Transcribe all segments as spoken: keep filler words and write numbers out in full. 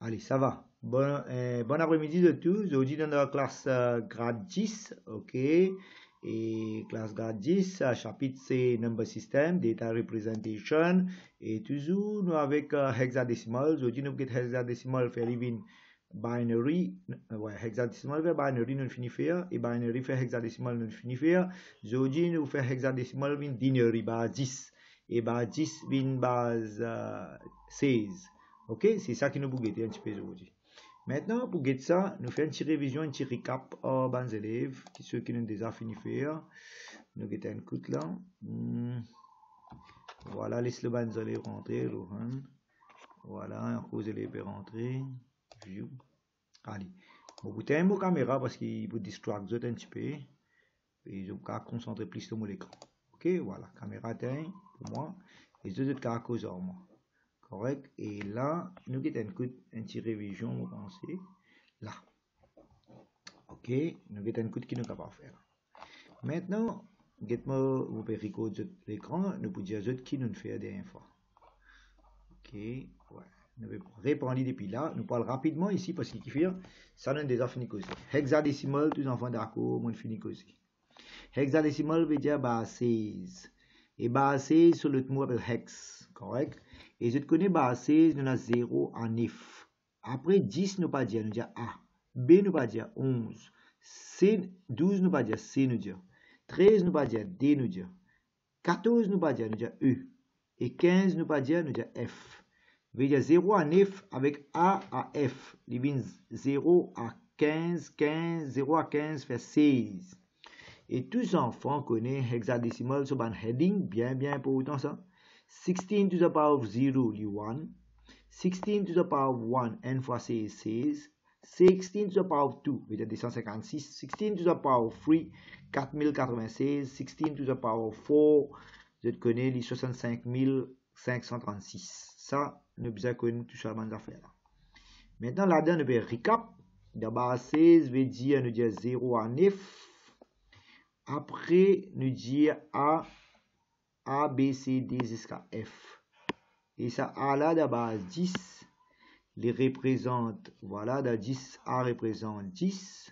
Allez, ça va. Bon, euh, bon après-midi de tous. Aujourd'hui, dans la classe euh, grade dix, ok. Et classe grade dix, euh, chapitre c'est Number System, Data Representation. Et toujours, nous avec euh, hexadecimal. Aujourd'hui, nous avons hexadecimal fait living binary. Euh, ouais, hexadecimal fait binary, nous finissons faire. Et binary fait hexadecimal, nous finissons faire. Aujourd'hui, nous faisons hexadecimal vin binary, base dix. Et base dix vin base euh, seize. Ok, c'est ça qui nous bouge un petit peu aujourd'hui. Maintenant, pour get ça, nous faisons une petite révision, un petit recap aux bons élèves, qui ceux qui nous déjà fini faire. Nous avons un coup là. Hmm. Voilà, laisse le bon élève rentrer, Rohan. Voilà, encore les élèves rentrer. View. Allez. Bon, vous avez une caméra parce qu'il vous distraire un petit peu. Et je vais concentrer plus sur mon écran. Ok, voilà, caméra éteinte pour moi. Et je vais à cause de moi. Correct. Et là, nous avons une petite révision, vous pensez. Là. Ok. Nous avons une petite qui nous est capable de faire. Maintenant, vous pouvez recorder l'écran. Nous pouvons dire qui nous fait la dernière fois. Ok. Ouais. Nous allons répondre depuis là. Nous parlons rapidement ici parce qu'il fait ça nous déjà fini causer. Hexadecimal, tous les enfants d'accord, on finit causer. Hexadecimal veut dire base seize. Et base seize, sur le mot appelle hex. Correct. Et je te connais base seize, nous avons zéro à neuf. Après dix, nous pas dire, nous dire A. B, nous pas dire onze. C, douze, nous pas dire C, nous dire. treize, nous pas dire D, nous dire. quatorze, nous pas dire, nous dire E. Et quinze, nous pas dire, nous dire F. Veut dire zéro à neuf avec A à F. Il vient zéro à quinze, quinze, zéro à quinze fait seize. Et tous les enfants connaissent hexadecimal sur un heading, bien, bien important ça. sixteen to the power of zero, li one. sixteen to the power of one, n fois seize, seize. sixteen to the power of two, veut dire deux cent cinquante-six. sixteen to the power of three, quatre mille quatre-vingt-seize. sixteen to the power of four, je te connais, les soixante-cinq mille cinq cent trente-six. Ça, nous avons connu tout ça dans affaires là. Maintenant, là-dedans, nous avons recap. D'abord, seize veut dire, nous dire zéro à neuf. Après, nous dire A, A, B, C, D jusqu'à F. Et ça, A là, de base dix, les représente, voilà, de dix, A représente dix.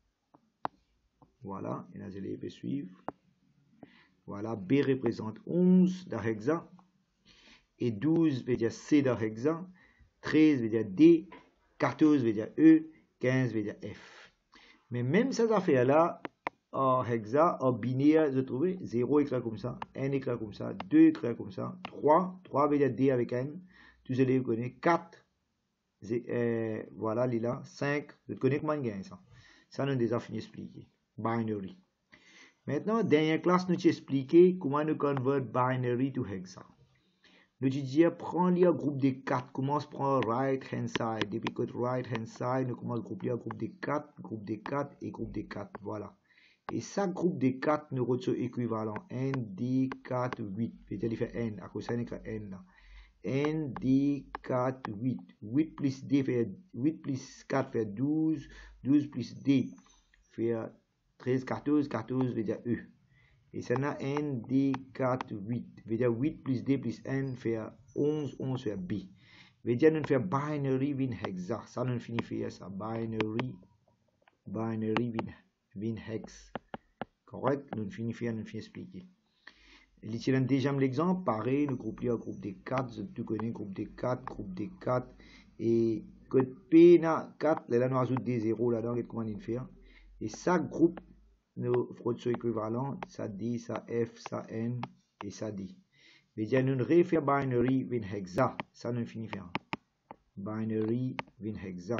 Voilà, et là, je les vais suivre. Voilà, B représente onze, de hexa. Et douze veut dire C de hexa. treize veut dire D. quatorze veut dire E. quinze veut dire F. Mais même ces affaires-là, en hexa, en binaire, je trouve zéro écrit comme ça, n écrit comme ça, deux écrit comme ça, trois, trois veut dire D avec n, tous les élèves connaissent, quatre, euh, voilà, là, cinq, je connais comment gagner ça. Ça, nous avons déjà fini d'expliquer. Binary. Maintenant, dernière classe, nous avons expliqué comment nous convert binary to hexa. Nous avons dit, prends le groupe de quatre, commence par right hand side, depuis que right hand side, nous commençons à grouper le groupe de quatre, groupe de quatre et groupe de quatre, voilà. Et chaque groupe de quatre nous retrouve équivalent. N, D, quatre, huit. Peut-être il fait N. À cause de ça, il écrit N là. N, D, quatre, huit. huit plus D fait huit plus quatre fait douze. douze plus D fait treize, quatorze. quatorze veut dire E. Et ça n'a N, D, quatre, huit. Veut dire huit plus D plus N fait onze. onze fait B. Veut dire nous fait binary win hexa. Ça nous finit faire ça. Binary. Binary win win hex. Correct, nous finissons, nous finissons expliquer. L'utilisant déjà l'exemple, pareil, nous groupons un groupe de quatre, tu connais groupe de quatre, groupe de quatre, et code P na quatre, là nous ajoutons des zéros là-dedans, comment il fait. Et chaque groupe, nous faisons équivalent, ça D, ça F, ça N, et ça D. Mais déjà, nous refaire binary win hexa, ça nous finit faire. Binary win hexa.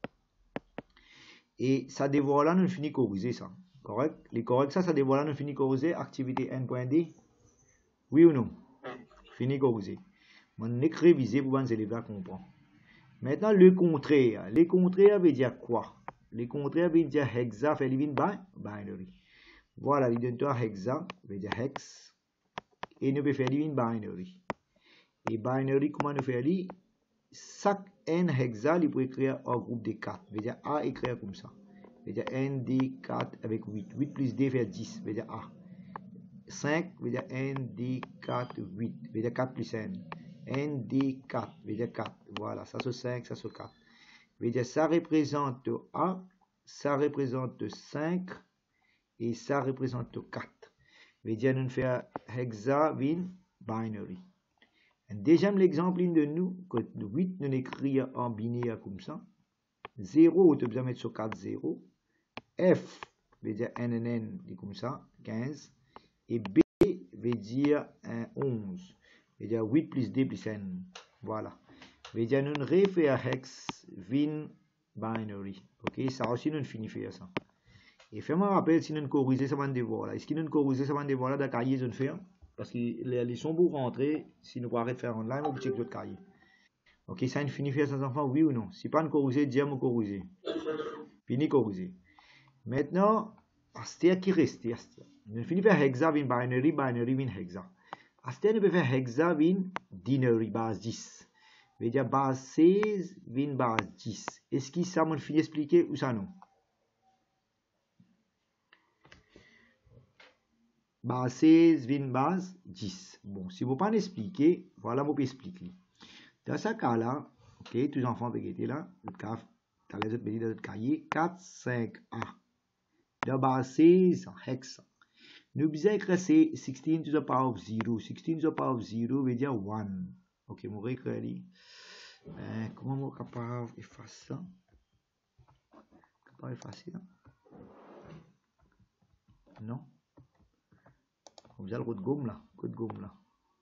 Et ça dévoile là, nous finit corriger ça. Correct? Les corrects, ça, ça dévoile, nous finit corriger activité n.d. Oui ou non? Fini corriger. On est révisé pour les élèves à comprendre. Maintenant, le contraire. Les contraires veut dire quoi? Les contraires veut dire hexa fait living by binary. Voilà, l'identifiant hexa veut dire hex. Et nous peut faire living binary. Et binary, comment nous faire li? Chaque n hexa, il peut écrire un groupe de quatre. Veut dire A écrire comme ça. Veut dire N, D, quatre avec huit. huit plus D fait dix, veut dire A. cinq veut dire N, D, quatre, huit, veut dire quatre plus N. N, D, quatre, veut dire quatre. Voilà, ça c'est cinq, ça c'est quatre. veut dire ça représente A, ça représente cinq et ça représente quatre. Veut dire nous faire hexavin binary. Deuxième exemple de nous, que huit nous écrit en binaire comme ça. zéro, tu as besoin de mettre sur quatre zéro. F veut dire N N N, comme ça, quinze. Et B veut dire onze. Veut dire huit plus D plus N. Voilà. Veut dire nous refaire hex vin binary. Ok, ça aussi nous finissons faire ça. Et fais-moi rappel si nous corriger ça va devoir là. Est-ce que nous corriger ça va devoir là dans le cahier de faire? Parce que les leçons pour rentrer, si nous arrêtons de faire online, on peut checker votre cahier. Ok, ça nous finit faire ça enfants, oui ou non? Si pas nous corriger, dis-moi corriger. Fini corriger. Maintenant, Astia qui reste, Astia. Nous finissons faire hexa vin binary, binary vin hexa. Astia nous peut faire hexa vin dinary base dix. Veut dire base seize vin base dix. Est-ce que ça m'a fini expliquer ou ça non? Base seize vin base dix. Bon, si vous ne pouvez pas expliquer, voilà, vous pouvez expliquer. Dans ce cas-là, ok, tous les enfants qui étaient là, le cas, dans les autres petits dans notre cahier, quatre, cinq, A. De base seize, hex. Nous besoin écrire seize to the power of zero. seize to the power of zero veut dire un. Ok, je vais écrire. Euh, comment je suis capable de faire ça? Capable de faire ça? Non? Vous avez le coup de gomme là. Coup de gomme là.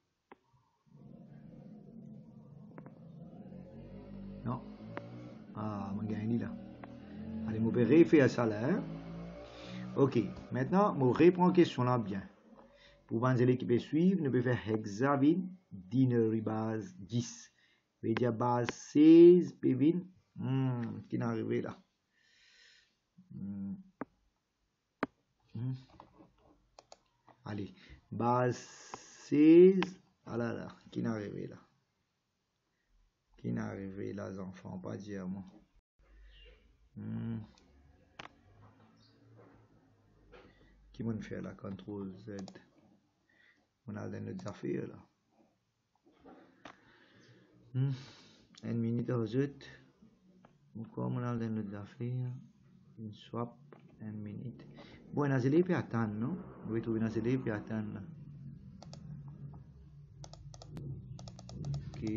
Non? Ah, je gagne là. Allez, je vais refaire ça là. Hein? Ok, maintenant, je reprends la question là bien. Pour voir l'équipe qui peut suivre, nous pouvons faire hexavin dinary base dix. Veut dire base seize, pévin. Hmm, qui n'est arrivé là? Hmm. Hmm. Allez, base seize. Ah là là, qui n'est arrivé là? Qui n'est arrivé là, les enfants? Pas dire moi. Hmm. Qui m'a fait là? contrôle Z. On a dans notre affaire là. Hmm. Une minute aux autres. Pourquoi on a dans notre affaire? Une swap. Une minute. Bon, nas élèves peut attendre, non? Vous trouvez nas élèves peut attendre là. Ok.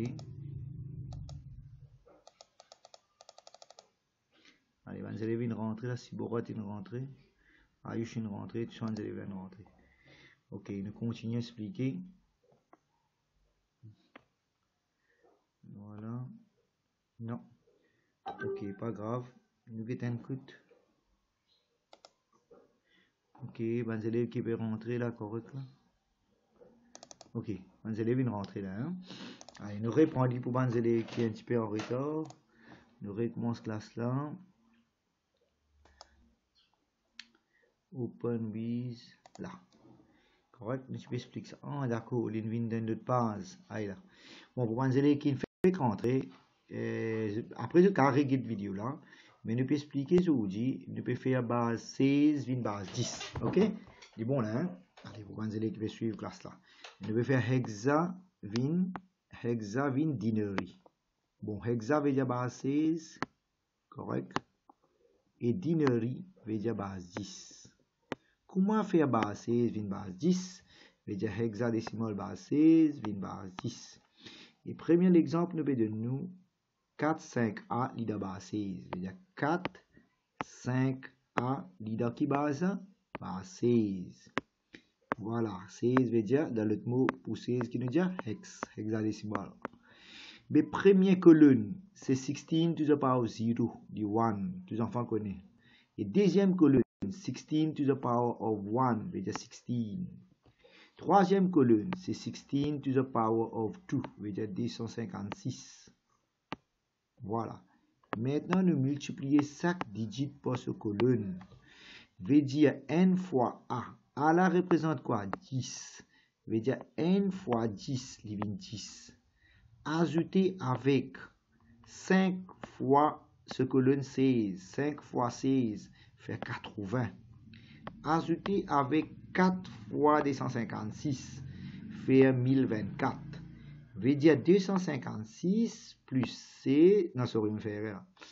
Allez, les élèves viennent rentrer là. Si Borat est rentré. Ayush est rentré. Tous les élèves viennent rentrer. Ok, nous continuons à expliquer. Voilà. Non. Ok, pas grave. Nous guettons un coup. Ok, les élèves qui peuvent rentrer là, correct là. Ok, les élèves viennent rentrer là. Hein? Allez, nous reprenons pour les élèves qui sont un petit peu en retard. Nous recommençons classe là. Open with là. Correct, je vais expliquer ça. Ah, d'accord, il vient dans notre base. Ah, là. Bon, pour les élèves qui ne font pas rentrer, euh, après je carré cette vidéo là, mais nous pouvons expliquer ce aujourd'hui. Nous pouvons faire base seize, vin base dix. Ok? C'est bon là, hein? Allez, pour les élèves qui veulent suivre classe là. Nous pouvons faire hexa, vin, hexa, vin, dinary. Bon, hexa veut dire base seize, correct? Et dinary veut dire base dix. Comment faire base seize, vin base dix? Veut dire hexadécimal base seize, vin base dix. Et premier exemple, nous de nous quatre, cinq A, leader base seize. Veut dire quatre, cinq A, leader qui base? Base seize. Voilà, seize veut dire, dans l'autre mot pour seize qui nous dit hex, hexadécimal. Mais première colonne, c'est seize to the power zero, du un, tous les enfants connaissent. Et deuxième colonne, seize to the power of one, veut dire seize. Troisième colonne, c'est seize to the power of deux, veut dire deux cent cinquante-six. Voilà. Maintenant, nous multiplions chaque digit par ce colonne. Veut dire n fois A. A là représente quoi? dix. Veut dire n fois dix, living dix. Ajouter avec cinq fois ce colonne seize. cinq fois seize fait quatre-vingts. Ajouter avec quatre fois deux cent cinquante-six fait mille vingt-quatre. Veut dire deux cent cinquante-six plus C. Non, sorry, me faire erreur.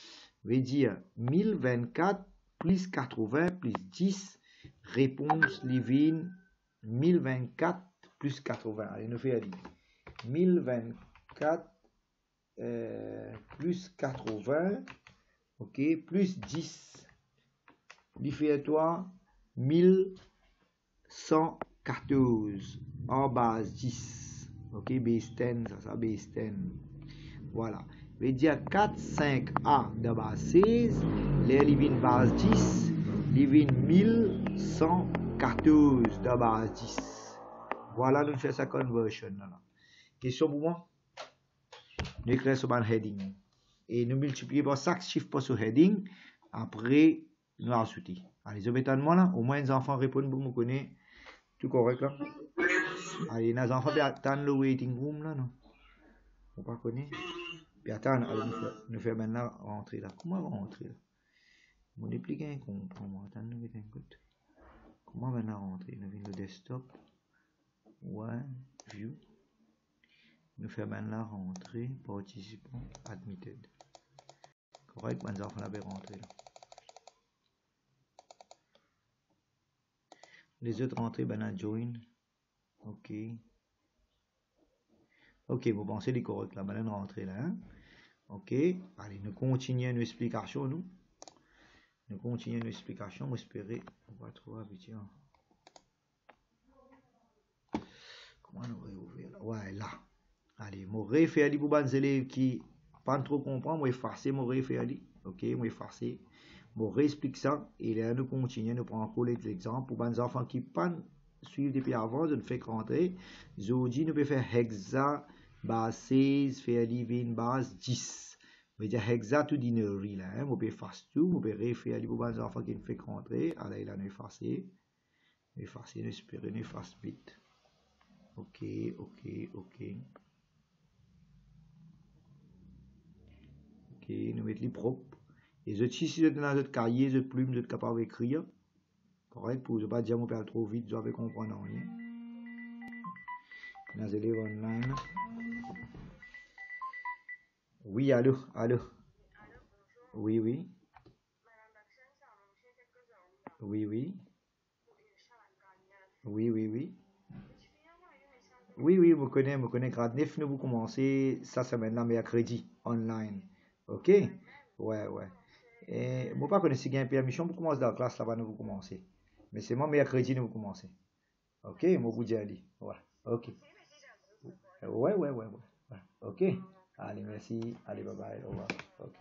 veut dire mille vingt-quatre plus quatre-vingts plus dix. Réponse Livine mille vingt-quatre plus quatre-vingts. Allez, nous faisons mille vingt-quatre euh, plus quatre-vingts, ok, plus dix. Il fait toi mille cent quatorze en base dix. Ok, base dix, ça, ça, base dix. Voilà. Veut dire quatre, cinq A de base seize. Les Livine base dix. Livine mille cent quatorze de base dix. Voilà, nous faisons sa conversion. Là. Question pour moi? Nous écrivons sur le heading. Et nous multiplions par chaque chiffre pour ce heading. Après, nous ajoutons. Allez, je vais moi là. Au moins, les enfants répondent pour me connaître. Tout correct là? Allez, les enfants attendent le waiting room là, non? On ne connaît pas. Puis attends, allez, nous faisons maintenant rentrer là. Comment on va rentrer là? On explique un comprendre. Attends, nous mettons un code. Comment maintenant rentrer? Nous venons le desktop. Ouais, view. Nous faisons maintenant rentrer participant admitted. Correct, mes enfants l'avaient rentré là. Les autres rentrées, ben join. Ok. Ok, vous pensez les corrects là, ben rentrer là. Hein? Ok. Allez, nous continuons nos explications, nous. Nous continuons nos explications. J'espère on va trouver habitué. Comment on va ouvrir là? Ouais, là. Allez, mon référé pour les élèves qui pas trop comprendre, moi effacer mon référé. Ok, moi effacer. Moi réexplique ça et là nous continuons, nous prenons encore l'exemple pour les enfants qui pas suivre depuis avant, je ne fais que rentrer. Aujourd'hui, nous pouvons faire hexa base seize, faire living base dix. On veut dire hexa to dinery là, hein. On peut faire tout, on peut refaire pour les enfants qui ne fait que rentrer. Alors il a nous effacer. Nous effacer, nous espérer, nous effacer vite. Ok, ok, ok. Ok, nous mettons les propres. Et je si vous êtes dans votre cahier, votre plume, vous êtes capable d'écrire. Correct, pour ne pas dire qu'on parle trop vite, vous avez compris rien. Dans les élèves online. Oui, allô, allô. Oui, oui. Oui, oui. Oui, oui, oui. Oui, oui, vous connaissez, vous connaissez grade neuf, nous vous commencez, ça c'est maintenant mercredi, online. Ok? Ouais, ouais. Et moi pas connais si gain permission pour commencer dans la classe là-bas, nous vous commencez. Mais c'est moi mercredi, nous vous commencez. Ok? Moi vous dis allez. Ouais. Ok. Ouais, ouais, ouais, ouais. Ouais. Ok? Allez, merci. Allez, bye bye. Au revoir. Ok.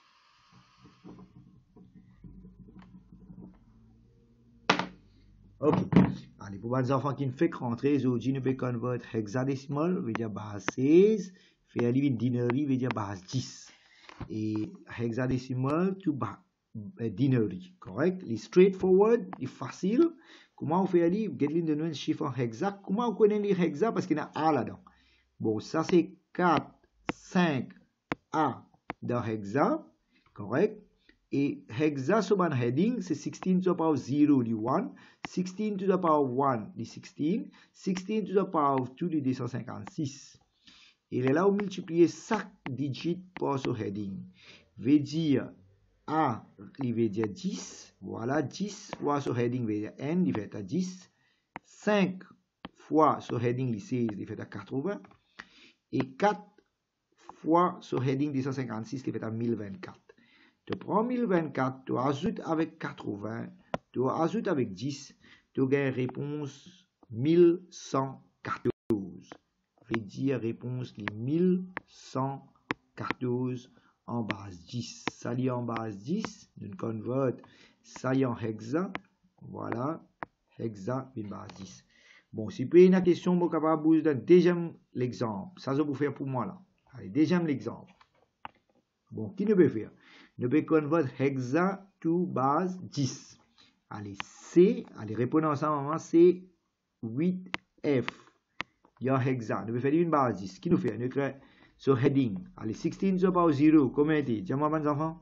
Ok. Allez, pour les enfants qui ne font que rentrer, aujourd'hui, nous pouvons convertir hexadécimal, veut dire base seize, faire limite dinery, veut dire base dix. Et hexadécimal to dinery, correct? Les straightforward, les facile. Comment on fait aller? Get l'une de nos chiffres en hexa. Comment on connaît les hexa? Parce qu'il y a A là-dedans. Bon, ça c'est quatre, cinq, A dans hexa, correct? Et hexa sur mon heading, c'est sixteen to the power zero, the one, sixteen to the power one, the sixteen, sixteen to the power two, the deux cent cinquante-six. Et là, on multiplie chaque digit par ce heading. Veut dire A, il veut dire dix. Voilà, dix fois ce heading veut dire N, il fait à dix. cinq fois ce heading, seize, il fait à quatre-vingts. Et quatre fois ce heading deux cent cinquante-six, il fait à mille vingt-quatre. Tu prends mille vingt-quatre, tu ajoutes avec quatre-vingts, tu ajoutes avec dix, tu gagnes réponse mille cent quatorze. Veut dire réponse les mille cent quatorze en base dix. Ça y est en base dix, nous convert ça y est en hexa. Voilà, hexa une base dix. Bon, si vous avez une question, vous êtes capable de deuxième l'exemple. Ça, je vais vous faire pour moi là. Allez, deuxième l'exemple. Bon, qui ne peut faire? Nous pouvons convertir hexa to base dix. Allez, C, allez, répondre ensemble, c'est huit F. Il y a hexa. Nous pouvons faire une base dix. Qui nous fait? Nous créons ce heading. Allez, sixteen to the power zero. Combien est-il? Dis-moi, mes enfants.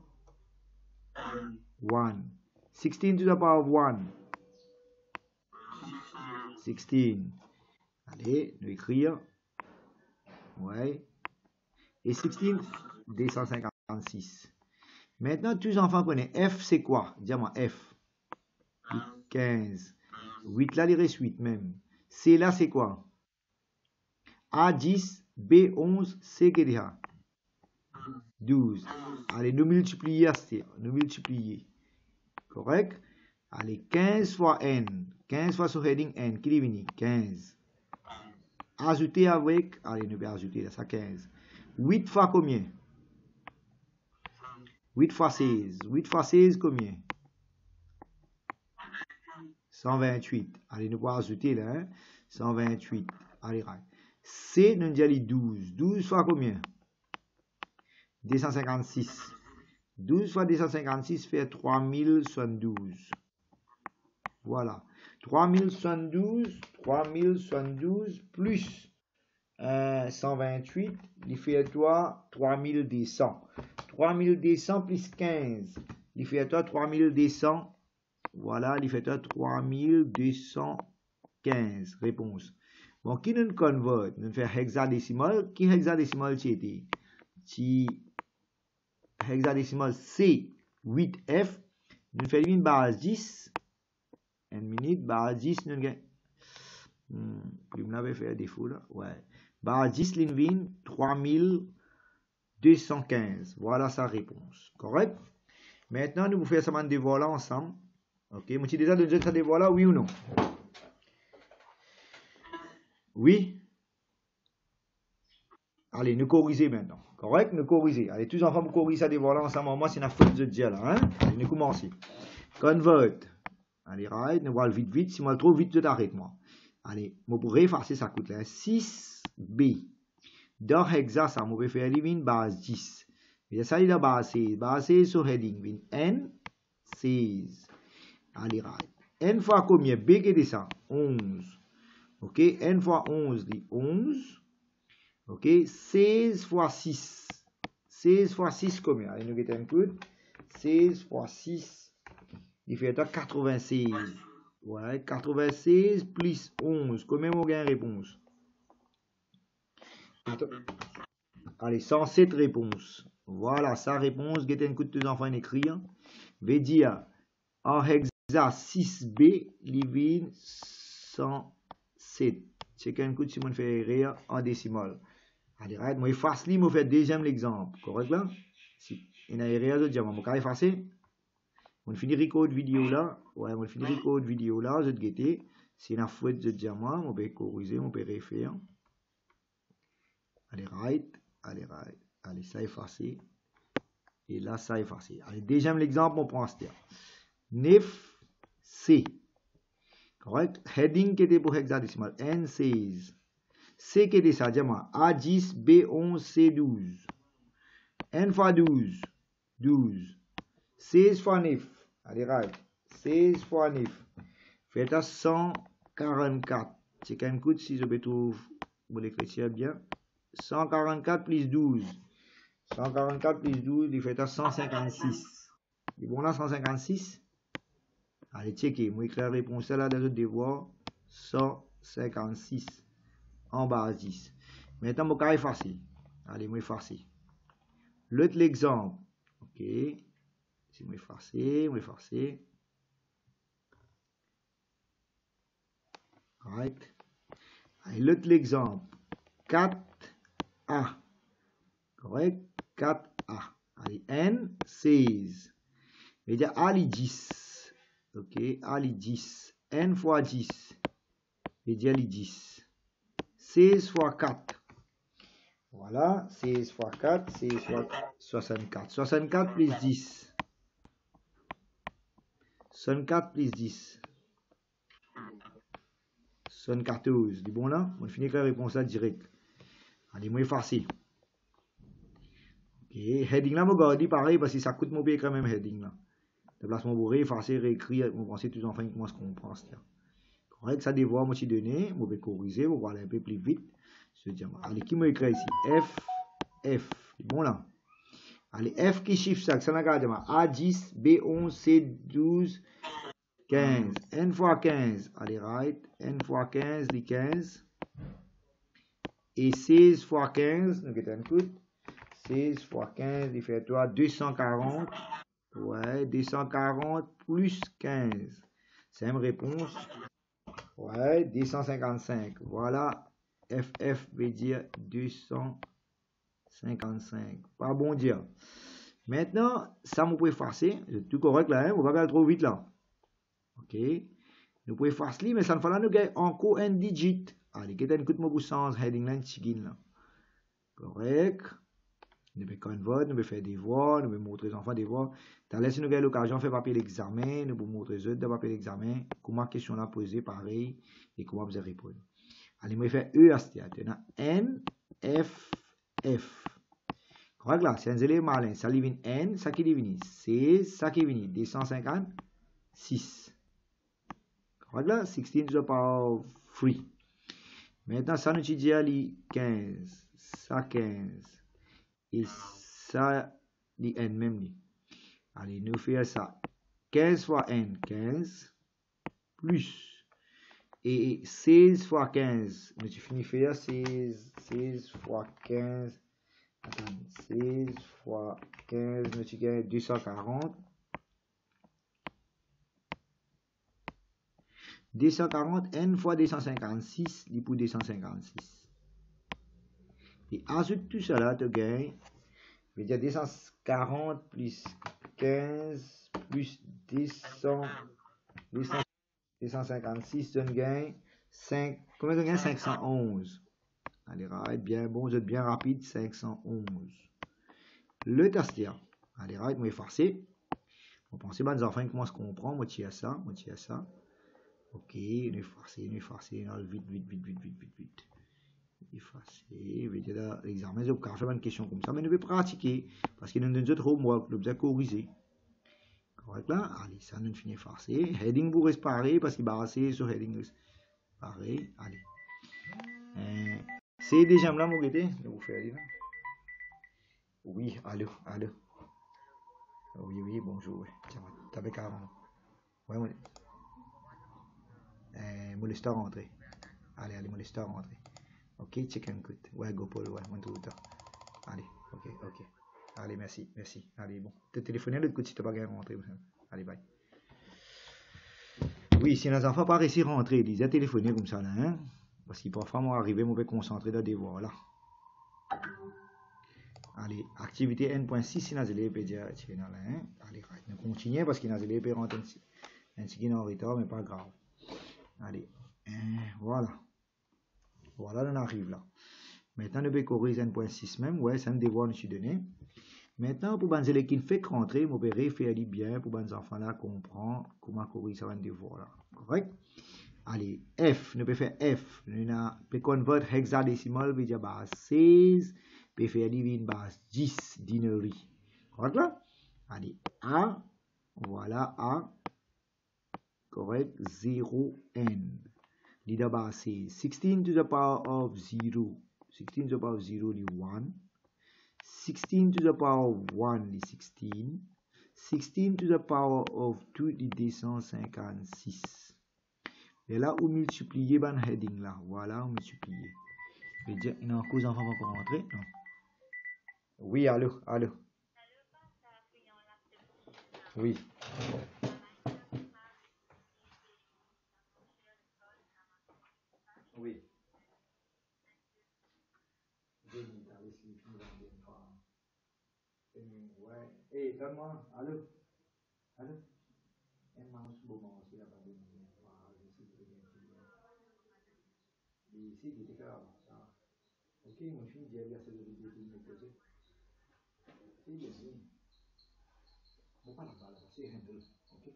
one. sixteen to the power one. sixteen. Allez, nous écrire. Ouais. Et sixteen, deux cent cinquante-six. Maintenant, tous les enfants connaissent. F, c'est quoi? Dis-moi, F. quinze. huit là, il reste huit même. C là, c'est quoi? A dix, B onze, C qu'est déjà? douze. Allez, nous multiplier, nous multiplier. Correct? Allez, quinze fois N. quinze fois sur heading N. Qui est venu? quinze. Ajouter avec, allez, nous pouvons ajouter là, ça quinze. huit fois combien? huit fois seize. huit fois seize, combien? cent vingt-huit. Allez, nous pouvons ajouter là, hein? cent vingt-huit. Allez, right. C, nous disons douze. douze fois combien? deux cent cinquante-six. douze fois deux cent cinquante-six fait trois mille soixante-douze. Voilà. trois mille soixante-douze, trois mille soixante-douze plus euh, cent vingt-huit, il fait toi trois mille deux cents. trois mille deux cents plus quinze, il fait toi trois mille deux cents. Voilà, il fait toi trois mille deux cent quinze. Réponse. Bon, qui nous convert? Nous fait hexadécimal. Qui hexadécimal c'était? Qui hexadécimal C huit F. Nous fait une base dix. Une minute, base dix, nous gagnons. Hmm, je m'avais fait un défaut là. Ouais. Base dix, l'invine, trois mille deux cent quinze. Voilà sa réponse. Correct? Maintenant, nous vous faisons ça de voilà ensemble. Ok, moi, tu déjà donné ça de voilà, oui ou non? Oui? Allez, nous corriger maintenant. Correct? Nous corriger. Allez, tous les enfants, vous corriger ça de voilà ensemble. Moi, c'est la faute de dire là. Hein? Allez, nous commencer. Convert. Allez, right, nous voyons vite, vite. Si moi, trop vite, je t'arrête, moi. Allez, moi, pour effacer, ça coûte là. six B. Dans hexa, ça, moi, je vais faire une base dix. Et ça, il a base seize. Base seize sur heading. N, seize. Allez, right. N fois combien? B qui est ça? onze. Ok, N fois onze, dit onze. Ok, seize fois six. seize fois six combien? Allez, nous mettons un coup. seize fois six, il fait quatre-vingt-seize. Ouais, quatre-vingt-seize plus onze. Combien on gagne réponse? Allez, cent sept réponses. Voilà, sa réponse. Mettez un coup de tous les enfants écrire. Veut dire, en hexa six B, livine cent sept. C'est un coup de si on fait rire en décimal. Allez, arrête, moi, efface li, moi, fait deuxième l'exemple. Correct là? Si, il y a rien à dire, moi, je vais effacer. On finit record vidéo là. Ouais, on finit record vidéo là, je vais guetter. C'est une faute de dire moi, on peut corriger, on peut refaire. Allez, right. Allez, right. Allez, ça effacer. Et là, ça effacer. Allez, deuxième l'exemple, on prend ce terme. neuf C. Correct? Heading qui était pour hexadécimal. N seize. C qui était ça, dis-moi. A dix, B onze, C douze. N fois douze. douze. seize fois neuf. Allez, right. seize fois neuf. Faites à cent quarante-quatre. C'est qu'un coup si je peux trouver, vous l'écrivez bien. cent quarante-quatre plus douze. cent quarante-quatre plus douze, il fait à cent cinquante-six. Et bon là, cent cinquante-six. Allez, checker. Moi, écrire la réponse là dans le devoir. cent cinquante-six. En base dix. Maintenant, je vais effacer. Allez, moi, effacer. L'autre l'exemple. Ok. Si moi, effacer, moi, effacer. Right. Allez, l'autre l'exemple. quatre A. Correct? quatre A. Allez, N, seize. Mais il y a A, dix. Ok, A, dix. N fois dix. Et il y a dix. seize fois quatre. Voilà, seize fois quatre, seize fois soixante-quatre. soixante-quatre plus dix. soixante-quatre plus dix. soixante-quatorze. Du bon là? On finit avec la réponse là direct. Allez, moi effacer. Ok, heading là, je garde pareil parce que ça coûte mon pays quand même heading là. Déplacement bourré, effacer, réécrire, on pense tous les enfants qui commencent à comprendre. Correct, ça devoir, moi, je donné, je vais corriger, je vais aller un peu plus vite. Je dis, allez, qui m'a écrit ici? F, F. Bon là. Allez, F qui chiffre ça, ça n'a qu'à dire. A dix, B onze, C douze, quinze. N fois quinze. Allez, right. N fois quinze, les quinze. Et seize fois quinze, nous avons un coup. seize fois quinze, il fait toi deux cent quarante. Ouais, deux cent quarante plus quinze. C'est une réponse. Ouais, deux cent cinquante-cinq. Voilà. F F veut dire deux cent cinquante-cinq. Pas bon dire. Maintenant, ça, vous pouvez effacer. C'est tout correct là, hein? On va pas aller trop vite là. Ok. Nous pouvons effacer, mais ça ne fera nous gagner encore un digit. Allez, qu'est-ce que nous pouvons sens heading line chicken là. Correct. Nous pouvons convert, nous pouvons faire des voix, nous pouvons montrer aux enfants des voix. T'as laissé nous gagner l'occasion de faire papier l'examen, nous pouvons montrer aux autres de papier l'examen, comment question là posée pareil et comment vous répondre. Allez, moi faire E à ce théâtre. N, F, F. Correct là, c'est un élément malin. Ça devient N, ça qui devient c'est ça qui devient deux cent cinquante-six. Correct là, sixteen to the power of three. Maintenant, ça nous dit à quinze, ça quinze. Et ça, dit N même. Allez, nous faisons ça. quinze fois N, quinze, plus. Et seize fois quinze, nous finis faire seize, seize fois quinze. Attends, seize fois quinze, nous avons deux cent quarante. deux cent quarante, N fois deux cent cinquante-six, il pour deux cent cinquante-six. Et ajoute tout cela, tu gagnes, je veux dire deux cent quarante plus quinze plus deux cents, deux cent cinquante-six, tu gagnes cinq, combien tu gagnes? cinq cent onze. Allez, right, bien bon, vous êtes bien rapide, cinq cent onze. Le tastia. Allez, right, moi effacer. On pense pas des enfants qui commencent à comprendre, moi tiens ça, moi tiens ça. Ok, nous effacer, nous effacer, vite, vite, vite, vite, vite, vite, vite. Effacer, veut dire là, l'examen, vous pouvez faire une question comme ça, mais nous devons pratiquer, parce qu'il nous donne d'autres homework, nous devons corriger. Correct là? Allez, ça nous finit effacer. Heading pour respirer, parce qu'il va passer sur heading pareil. Allez. Euh, c'est déjà là, mon gâté, nous vous faire là. Oui, allô, allô. Oui, oui, bonjour. Tiens, t'avais quarante. Ouais, moi. Euh, mon listeur rentré. Allez, allez, mon listeur rentré. Ok, chicken cut. Ouais, go Paul, ouais, mon tout le temps. Allez, ok, ok. Allez, merci, merci. Allez, bon. Te téléphoner l'autre côté si tu n'as pas gagné rentrer. Allez, bye. Oui, si les enfants pas réussi à rentrer, ils disaient téléphoner comme ça, là, hein. Parce qu'ils parfois m'ont arrivé, m'ont concentré dans des devoirs, là. Allez, activité N point six, si nous allons dire, hein. Allez, nous continuons parce qu'il nous allons rentrer un petit en retard, mais pas grave. Allez, voilà. Voilà, on arrive là. Maintenant, nous allons corriger N point six même. Ouais, c'est un devoir que je suis donné. Maintenant, pour les élèves qui ne font que rentrer, vous pouvez faire bien pour les enfants là comprendre comment corriger un devoir là. Correct? Allez, F, nous pouvons faire F. Nous pouvons convertir hexadécimal, veut dire base seize, nous pouvons faire divine base dix, dinerie. Correct là? Allez, A, voilà A, correct, zéro N. Leader base c'est sixteen to the power of zero. sixteen to the power of zero is one. sixteen to the power of one is sixteen. sixteen to the power of two is deux cent cinquante-six. Et là, on multiplie ban heading là. Voilà, on multiplie. Je vais dire, il y a encore des enfants pour rentrer. Non. Oui, allô, allô. Oui. Oui. Ouais. Hé, donne-moi. Allô. Allô. Un mouse pour commencer à parler. Ici, il était fait avant ça. Ok, mon fils dit à verser le vidéo qui me posait. C'est bien, oui. Bon, pas là-bas, là, c'est handle. Ok.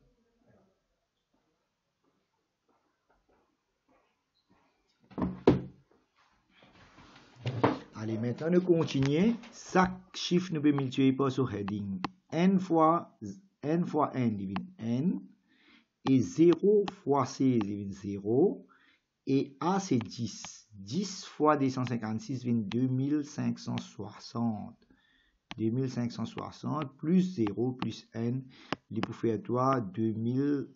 Allez, maintenant, nous continuons. Chaque chiffre, nous peut multiplier par ce heading. N fois N fois N devient N. Et zéro fois seize devient zéro. Et A, c'est dix. dix fois deux cent cinquante-six devient deux mille cinq cent soixante. deux mille cinq cent soixante plus zéro plus N. Il peut faire toi deux mille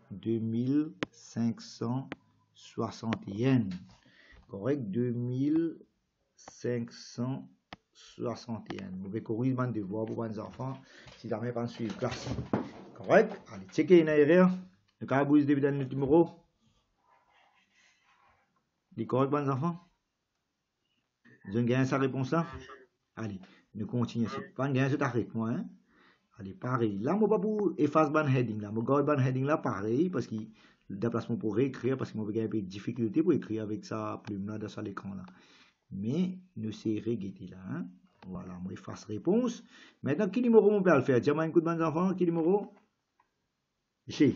cinq cent soixante et un. Correct? deux mille cinq cent soixante et un. Vous pouvez corriger mon devoir pour les enfants si jamais pas suivre classe. Correct? Allez, checker une erreur. Le cas vous début dans le numéro. Les corrects, les enfants? Vous avez gagné sa réponse là? Allez, nous continuons. Pas gagner cet arrêt, moi. Hein? Allez, pareil. Là, moi, pas pour effacer ban heading là. Moi, garde ban heading là, pareil, parce que le déplacement pour réécrire, parce que moi, j'ai un peu de difficulté pour écrire avec ça plume là, dans l'écran là. Mais nous c'est régler là. Hein? Voilà, moi, efface réponse. Maintenant, quel numéro on peut le faire? Dis-moi un coup de main, enfants. Quel numéro? G.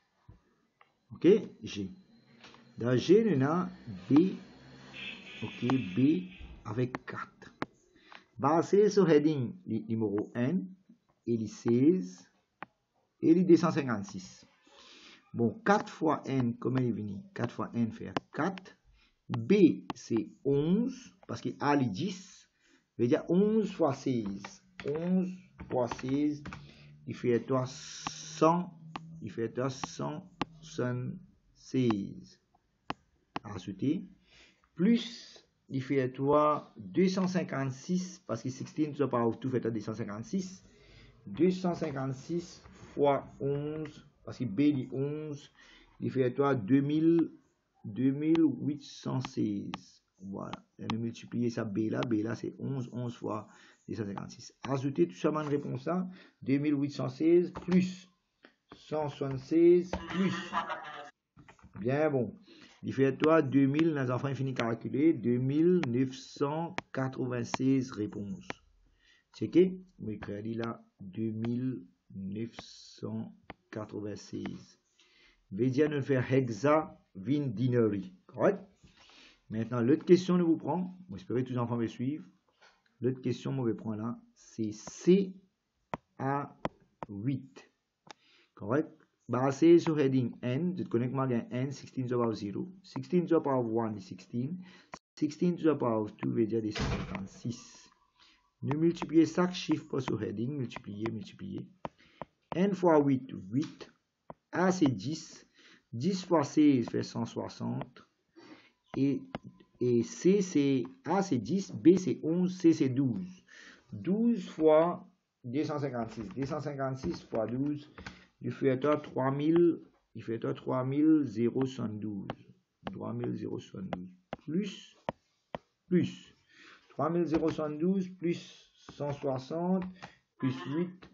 Ok, G. Dans G, nous avons B. Ok, B avec quatre. Basé sur heading numéro un, et les seize, et les deux cent cinquante-six. Bon, quatre fois n, comment il est venu? quatre fois n fait quatre. B, c'est onze, parce que A, est dix. Je veux dire onze fois seize. onze fois seize, il fait toi cent. Il fait toi cent soixante-seize. Ajouter. Plus, il fait toi deux cent cinquante-six, parce que seize, tu vas pas tout fait toi deux cent cinquante-six. deux cent cinquante-six fois onze, parce que B est onze, il fait toi deux mille huit cent seize. Voilà. Et nous multiplier ça B là, B là c'est onze, onze fois deux cent cinquante-six. Ajoutez tout ça dans la réponse là, deux mille huit cent seize plus cent soixante-seize plus. Bien bon. Il fait toi deux mille, les enfants finis calculer, deux mille neuf cent quatre-vingt-seize réponses. Checkez, je vais écrire là deux mille neuf cent quatre-vingt-seize. Veut dire nous faire hexa vin dinery. Correct? Maintenant, l'autre question nous vous prend. J'espère que tous les enfants vont suivre. L'autre question que je vais prendre là, c'est C à huit. Correct? Basé sur heading N, je connais comment gagne N, seize to the power zero. seize to the power one, seize. seize to the power two veut dire deux cent cinquante-six. Nous multiplier chaque chiffre sur heading, multiplier, multiplier. N fois huit, huit. A c'est dix. dix fois seize fait cent soixante. Et, et C c'est A c'est dix, B c'est onze, C c'est douze. douze fois deux cent cinquante-six. deux cent cinquante-six fois douze, il fait trois mille, il fait trois mille soixante-douze. trois mille soixante-douze. Plus, plus. trois mille soixante-douze plus cent soixante plus huit.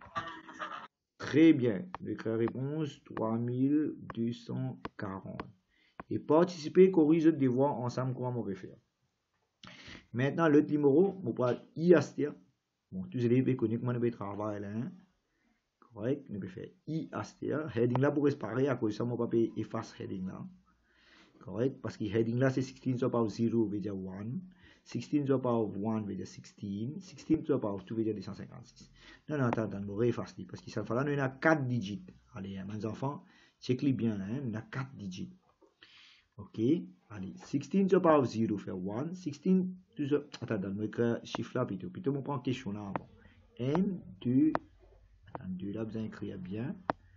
Très bien. La réponse trois mille deux cent quarante. Et participer, corrige le devoir ensemble, comment on va faire. Maintenant, l'autre numéro, on va I astir. Bon, tous les élèves connaissent comment on peut travailler là. Hein? Correct. On peut faire I astir. Heading là pour réparer, à cause de ça, on va pas effacer heading là. Correct. Parce que heading là, c'est seize to the power zero, veut dire un. seize to the power one veut dire seize. seize to the power two veut dire deux cent cinquante-six. Non, non, attends, attends, on va effacer. Parce que ça fait là, nous, on a quatre digits. Allez, mes enfants, check-les bien là. Hein? On a quatre digits. Ok, allez, seize to the power zero fait un. seize to the... Attends, on va écrire chiffre là plutôt. Plutôt, on prend question là avant. N, deux... Attends, deux là, vous allez écrire bien.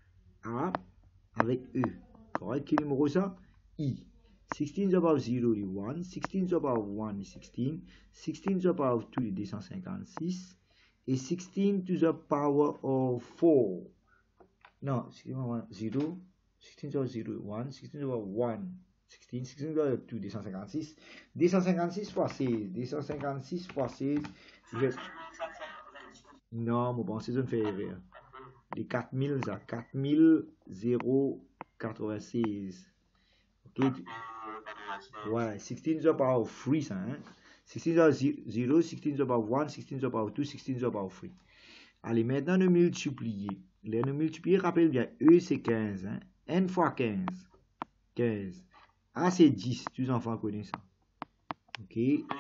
A avec E. Correct, quel numéro ça? I. seize to the power zero est un. seize to the power one est seize. seize to the power two est deux cent cinquante-six. Et seize to the power of four. Non, excusez-moi, zero. seize to the power zero, un. seize to the power one. seize, seize to the power two, deux cent cinquante-six. deux cent cinquante-six fois seize. deux cent cinquante-six fois seize. Je... Non, mon bon, c'est une fait erreur. Les quatre mille, ça. quatre mille quatre-vingt-seize. Ok. Ouais, seize to the power three, ça. Hein? seize to the power zero, seize to the power one, seize to the power two, seize to the power three. Allez, maintenant, nous multiplier. Là, nous multiplier, rappelle bien, E c'est quinze. Hein? N fois quinze. quinze. A c'est dix. Tous les enfants connaissent ça. Ok.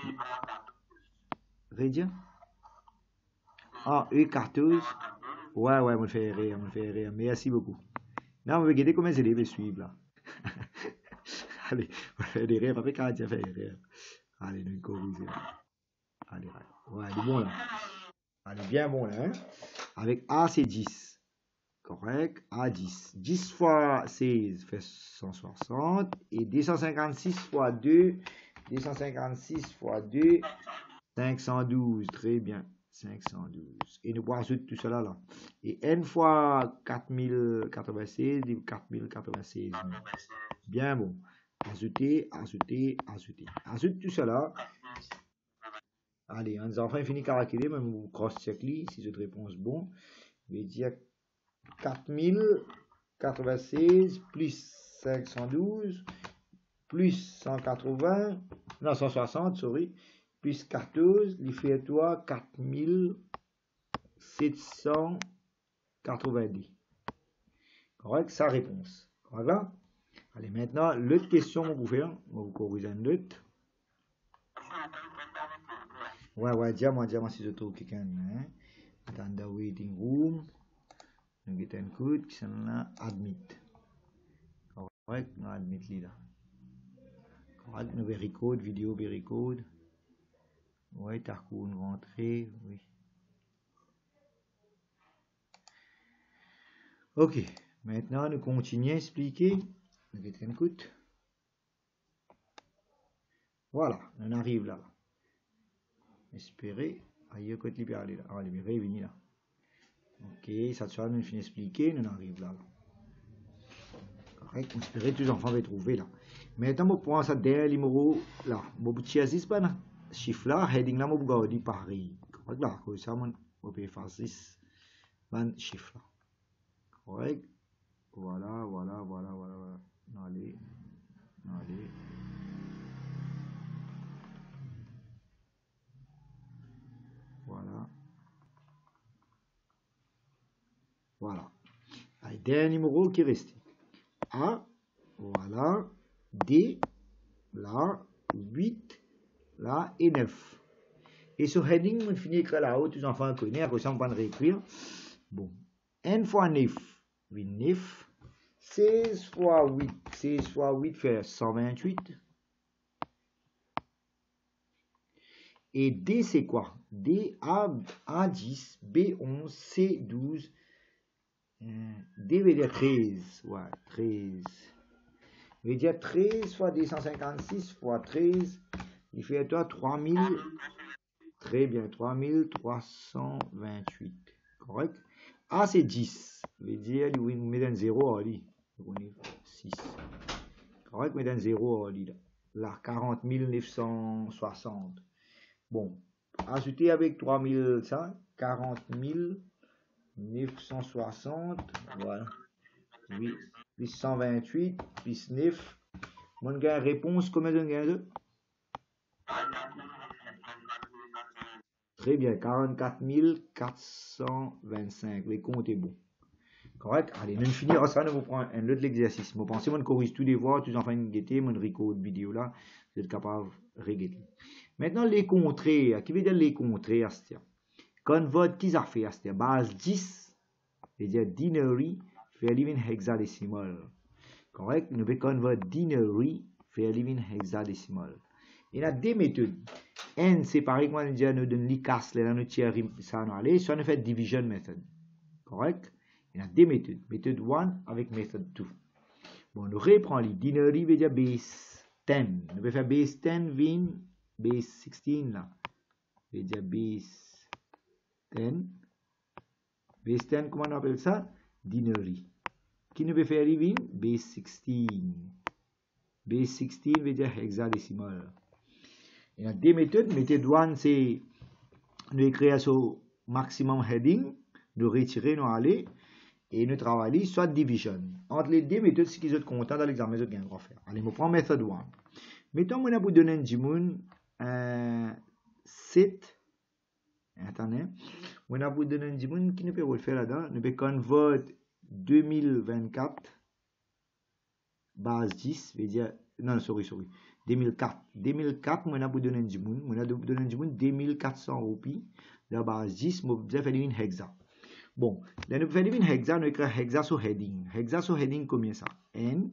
Rédia? Ah, E quatorze. Ouais, ouais, on me fait rire, on me fait rire. Merci beaucoup. Non, on va regarder comment les élèves suivent là. Allez, on fait des rires, après quand tu fait rire. Allez, nous corriger. Allez, ouais, il est bon là. Allez, bien bon là. Hein? Avec A, c'est dix. Correct. A, dix. dix fois seize fait cent soixante. Et deux cent cinquante-six fois deux. deux cent cinquante-six fois deux. cinq cent douze, très bien. cinq cent douze. Et nous ajoutons tout cela là. Et n fois quatre mille quatre-vingt-seize, quatre mille quatre-vingt-seize. Bien bon. Ajouter, ajouter, ajouter. Ajoute tout cela. Allez, on a enfin fini de calculer, même vous cross-check si cette réponse bon. Je vais dire quatre mille quatre-vingt-seize plus cinq cent douze plus cent quatre-vingts, non cent soixante, sorry, plus quatorze, il fait toi quatre mille sept cent quatre-vingt-dix. Correct, sa réponse. Voilà. Allez, maintenant, l'autre question, on vous faire. On va vous corriger une autre. Ouais, ouais, dis-moi, dis-moi si je trouve quelqu'un. Hein? Dans the waiting room. Nous get un code qui sont là, admit. Correct, nous admit là. Correct, nous record, vidéo, record. Ouais, t'as une rentrée, oui. Ok, maintenant nous continuons à expliquer. Nous get un code. Voilà, on arrive là. Espérer. Aïe, côté libéral là. Ah, libéré, venu là. Ok, ça te nous finit expliquer, nous arrive là. Correct, espérer tous les enfants vont trouver là. Maintenant, on prend ça derrière le numéro là. Mon petit Aziz, pas là. Chiffre là, heading là, mon bouga Paris. Correct là, comme ça, on peut faire six. Ben, chiffre là. Correct. Voilà, voilà, voilà, voilà, voilà. Allez, allez. Voilà. Voilà. Allez, dernier numéro qui reste. A, voilà. D, là, huit, là, et neuf. Et sur heading, on finit écrire là-haut, tous les enfants connaissent, après ça, on va réécrire. Bon. N fois neuf, oui, neuf. seize fois huit, seize fois huit fait cent vingt-huit. Et D, c'est quoi? D, A, A dix, B onze, C douze. D veut dire treize. Ouais, treize. Veut dire treize fois deux cent cinquante-six fois treize. Il fait à toi trois mille. Très bien, trois mille trois cent vingt-huit. Correct? A, c'est dix. Veut dire, il met un zéro à lui. six. Correct? Mais un zéro à lui. Là, quarante mille neuf cent soixante. Bon, ajouter avec trois mille, ça, quarante mille neuf cent soixante, voilà, oui, puis cent vingt-huit, puis neuf, mon gars, réponse, combien de gains? Très bien, quarante-quatre mille quatre cent vingt-cinq, les comptes est bon. Correct? Allez, nous finir ça, nous prendre un autre exercice. Vous pensez, on corrige tous les voix, tous les enfants guetter, mon record vidéo là, vous êtes capable de regarder. Maintenant, les contrées, qui veut dire les contrées, Astia? Convert, qui a fait, Astia? Base dix, c'est-à-dire dinery, fait living hexadécimal. Correct? Nous pouvons convert dinery, fait living hexadécimal. Il y a deux méthodes. N, c'est pareil, quand on dit, nous donne les casses, là, nous tirons ça, nous allons, soit nous fait division method. Correct? Il y a deux méthodes. Méthode un avec méthode deux. Bon, nous reprend les dinery, veut dire base dix. Nous pouvons faire base dix, vingt, base seize là. Veut dire base dix. Base dix, comment on appelle ça? Dinery. Qui nous peut faire vingt? Base seize. Base seize veut dire hexadécimal. Il y a deux méthodes. Méthode un, c'est nous écrire sur maximum heading, nous retirer, nous aller, et nous travailler soit division. Entre les deux méthodes, si vous êtes content dans l'examen, vous avez faire. Allez, je prends méthode un. Mettons, on a pour donner un dimoun un sept. Attendez. On a pour donner un dimoun qui ne peut pas le faire là-dedans. Nous peut convert deux mille vingt-quatre base dix, veut dire, non, sorry, sorry, deux mille quatre. deux mille quatre, on a pour donner un dimoun. On a pour donner un dimoun deux mille quatre cents roupies. La base dix, on peut faire une hexa. Bon, là, nous faisons une hexa, nous écrivons hexa sur heading. Hexa sur heading, combien ça? N,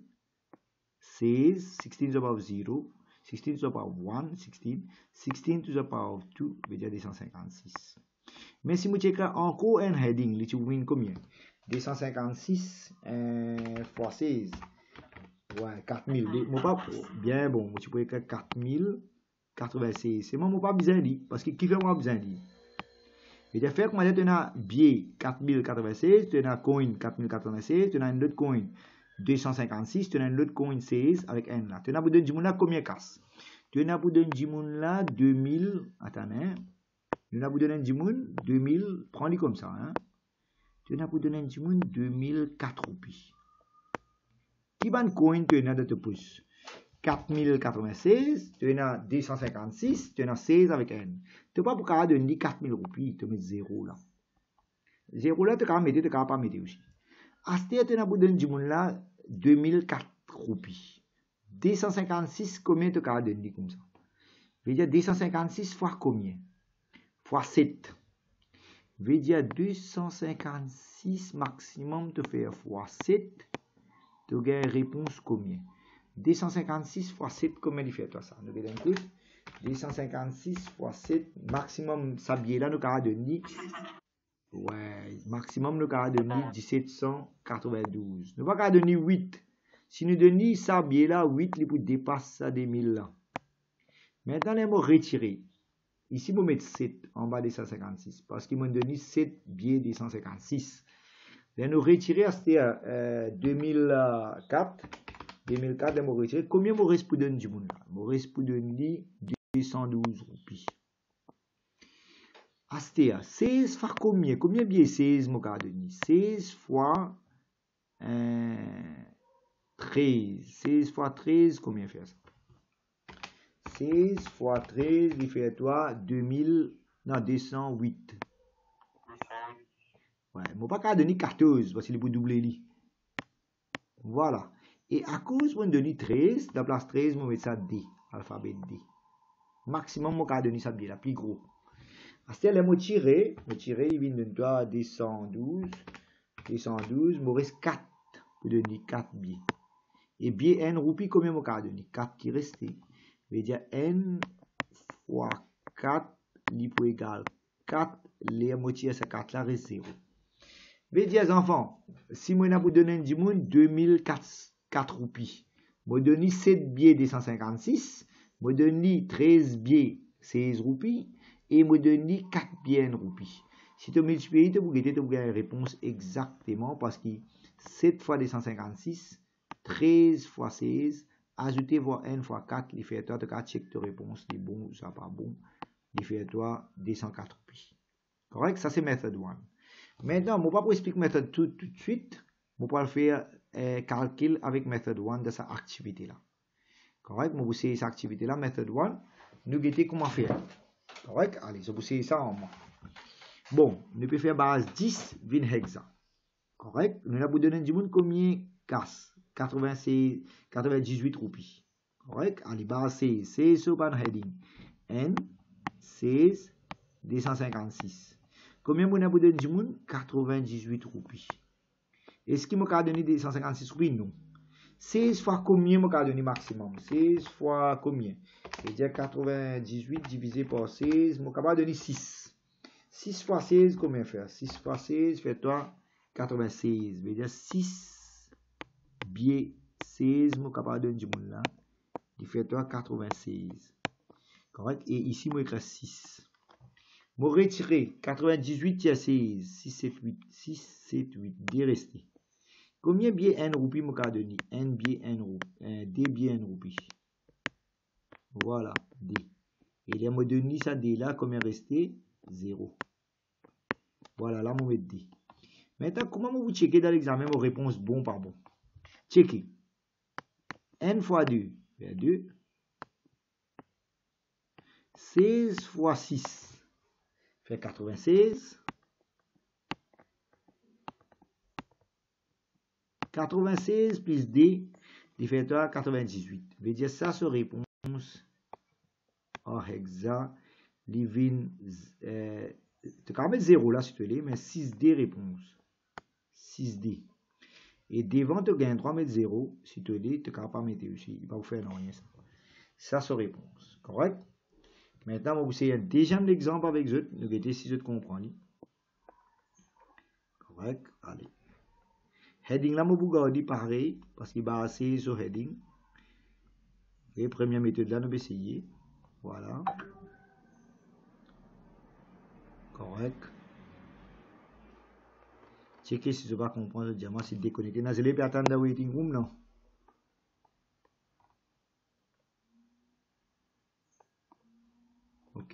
seize, sixteen to the power of zero, sixteen to the power of one, sixteen, sixteen to the power of two, veut dire deux cent cinquante-six. Mais si nous écrivons encore un heading, nous trouvons combien? deux cent cinquante-six euh, fois seize. Ouais, quatre mille. Bien bon, tu peux écrire quatre mille quatre-vingt-seize. C'est moi, moi pas besoin de dire. Parce que qui fait moi besoin de dire? Et de faire comment tu as billet quatre mille quatre-vingt-seize, tu as coin quatre mille quatre-vingt-seize, tu as un autre coin deux cent cinquante-six, tu as un autre coin seize avec N là. Tu as pour donner là combien casse? Tu as pour donner là deux mille, attends, hein? Tu as pour donner deux mille, prends-le comme ça, hein? Tu as pour donner deux mille quatre roupies. Qui ban coin tu as de te pouce? quatre mille quatre-vingt-seize, tu as deux cent cinquante-six, tu as seize avec N. Tu n'as pas pour donner quatre mille roupies, tu mets zéro là. zéro là, tu peux mettre, tu peux pas mettre aussi. Asté, tu as pour donner là deux mille quatre roupies. deux cent cinquante-six, combien tu peux donner comme ça? Je veux dire deux cent cinquante-six fois combien? Fois sept. Je veux dire deux cent cinquante-six maximum, tu fais fois sept. Tu as une réponse combien? deux cent cinquante-six fois sept, combien il fait toi ça? Nous allons écouter. deux cent cinquante-six fois sept, maximum, ça bien là, nous avons donné. Ouais, maximum, nous avons donné dix-sept cent quatre-vingt-douze. Nous avons donné huit. Si nous donnons ça bien là, huit, il peut dépasser ça des mille là. Maintenant, les mots retirés. Ici, vous mettez sept en bas des cent cinquante-six. Parce qu'ils m'ont donné sept biais des cent cinquante-six. Là, nous retirons, c'était euh, deux mille quatre. deux mille quatre, je retirer. Combien je reste pour donner du monde là? Je reste pour donner deux cent douze roupies. Astéa, seize fois combien? Combien bien seize, je vais donner? seize fois euh, treize. seize fois treize, combien fait ça? seize fois treize, il fait toi deux mille, non, deux cent huit. Ouais, je ne vais pas donner quatorze parce qu'il est pour doubler. Voilà. Et à cause de donner treize, la place treize, je vais mettre ça D, alphabet D. Maximum, je vais donner ça bien, la plus gros. C'est-à-dire, je vais tirer, je vais tirer, il vient de toi deux cent douze, deux cent douze, il me reste quatre pour donner quatre billets. Et bien N roupies, combien je vais donner? quatre qui restent. Je vais dire N fois quatre, il peut égal quatre, les moitiés de quatre là reste zéro. Je vais dire, les enfants, si je vais donner du monde deux mille quatre roupies, je vais donner sept billets deux cent cinquante-six, je vais donner treize billets seize roupies, et je vais donner quatre billets N roupies. Si tu multiplies, tu vas avoir une réponse exactement parce que sept fois deux cent cinquante-six, treize fois seize, ajouter voir N fois quatre, il fait toi, tu as check ta réponse, c'est bon ou ça pas bon, il fait toi deux cent quatre roupies. Correct? Ça c'est méthode un. Maintenant, je ne vais pas expliquer la méthode tout, tout de suite. Je vais faire euh, calcul avec méthode un de cette activité-là. Correct? Je vais essayer cette activité-là, méthode un. Nous allons comment faire. Correct? Allez, je vais essayer ça en moi. Bon, nous pouvons faire base dix, vingt hexa. Correct? Nous allons donner du monde combien casse? quatre-vingt-seize, quatre-vingt-dix-huit roupies. Correct? Allez, base seize. seize sur le heading. N, seize, deux cent cinquante-six. Combien vous avez donné du monde? quatre-vingt-dix-huit roupies. Est-ce qu'il m'a donné deux cent cinquante-six roupies? Non. seize fois combien m'a donné maximum? seize fois combien? C'est-à-dire quatre-vingt-dix-huit divisé par seize, m'a capable donner six. six fois seize, combien faire? six fois seize fait toi quatre-vingt-seize. C'est-à-dire six biais seize, m'a capable donner du monde là. Il fait toi quatre-vingt-seize. Correct? Et ici, moi écris six. Je vais retirer quatre-vingt-dix-huit tiers seize, six, sept, huit, six, sept, huit, D resté. Combien bien N roupies me donné? N bien N roupies, D bien N roupies. Voilà, D. Et là, je donné ça D là, combien resté? zéro. Voilà, là, je mets D. Maintenant, comment vous checkez dans l'examen vos réponses bon par bon? Checkez. N fois deux, vers deux. seize fois six. Fait quatre-vingt-seize. quatre-vingt-seize plus D, il fait quatre-vingt-dix-huit. Veut dire ça, se réponse en hexa, living, euh, tu peux mettre zéro là si tu veux, mais six D réponse. six D. Et devant, tu gagnes trois mettre zéro, si tu veux, tu peux pas mettre aussi. Il va vous faire non, rien ça. Ça, se réponse. Correct? Maintenant, on va vous essayer un deuxième exemple avec eux. Nous allons si je comprends. Correct? Allez. Heading là, je vais garder pareil, parce qu'il va assez sur heading. Et première méthode là, nous allons essayer. Voilà. Correct. Checker si je ne pas comprendre le diamant, c'est déconnecté. Vous allez attendre dans le waiting room, non? Ok.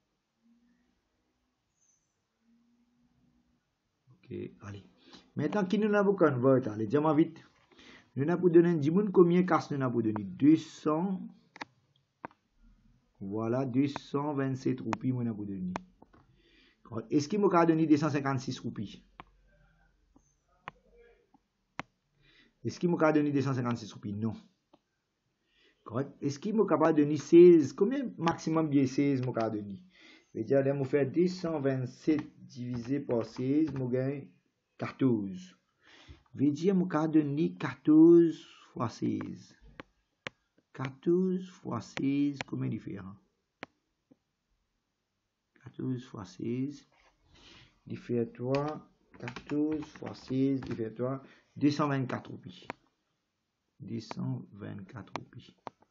Ok, allez. Maintenant, qui nous a pour convert? Allez, diamant vite. Nous avons pour donner dix moun combien casse nous avons pour donner? deux cents. Voilà, deux cent vingt-sept roupies nous avons pour donner. Est-ce qu'il m'a donné deux cent cinquante-six roupies? Est-ce qu'il m'a donné deux cent cinquante-six roupies? Non. Correct. Est-ce qu'il m'a capable de donner seize? Combien maximum de seize m'a donné? Je vais dire, je vais faire deux cent vingt-sept divisé par seize, je gagne quatorze. Je vais dire, je vais donner quatorze fois seize. quatorze fois seize, combien différent? quatorze fois seize, diffère-toi, quatorze fois seize, diffère-toi, deux cent vingt-quatre roupies. deux cent vingt-quatre roupies.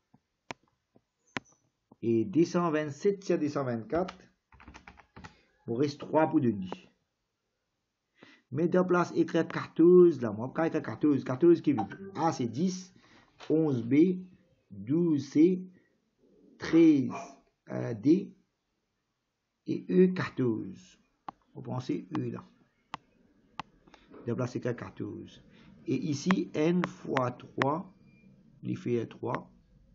Et deux cent vingt-sept sur deux cent vingt-quatre, il reste trois pour donner. Mais de place, écrire quatorze, là, moi, écrire quatorze, quatorze qui veut. A, c'est dix, onze B, douze C, treize euh, D, et E, quatorze. Vous pensez E, là. De place, écrire quatorze. Et ici, N fois trois, il fait trois.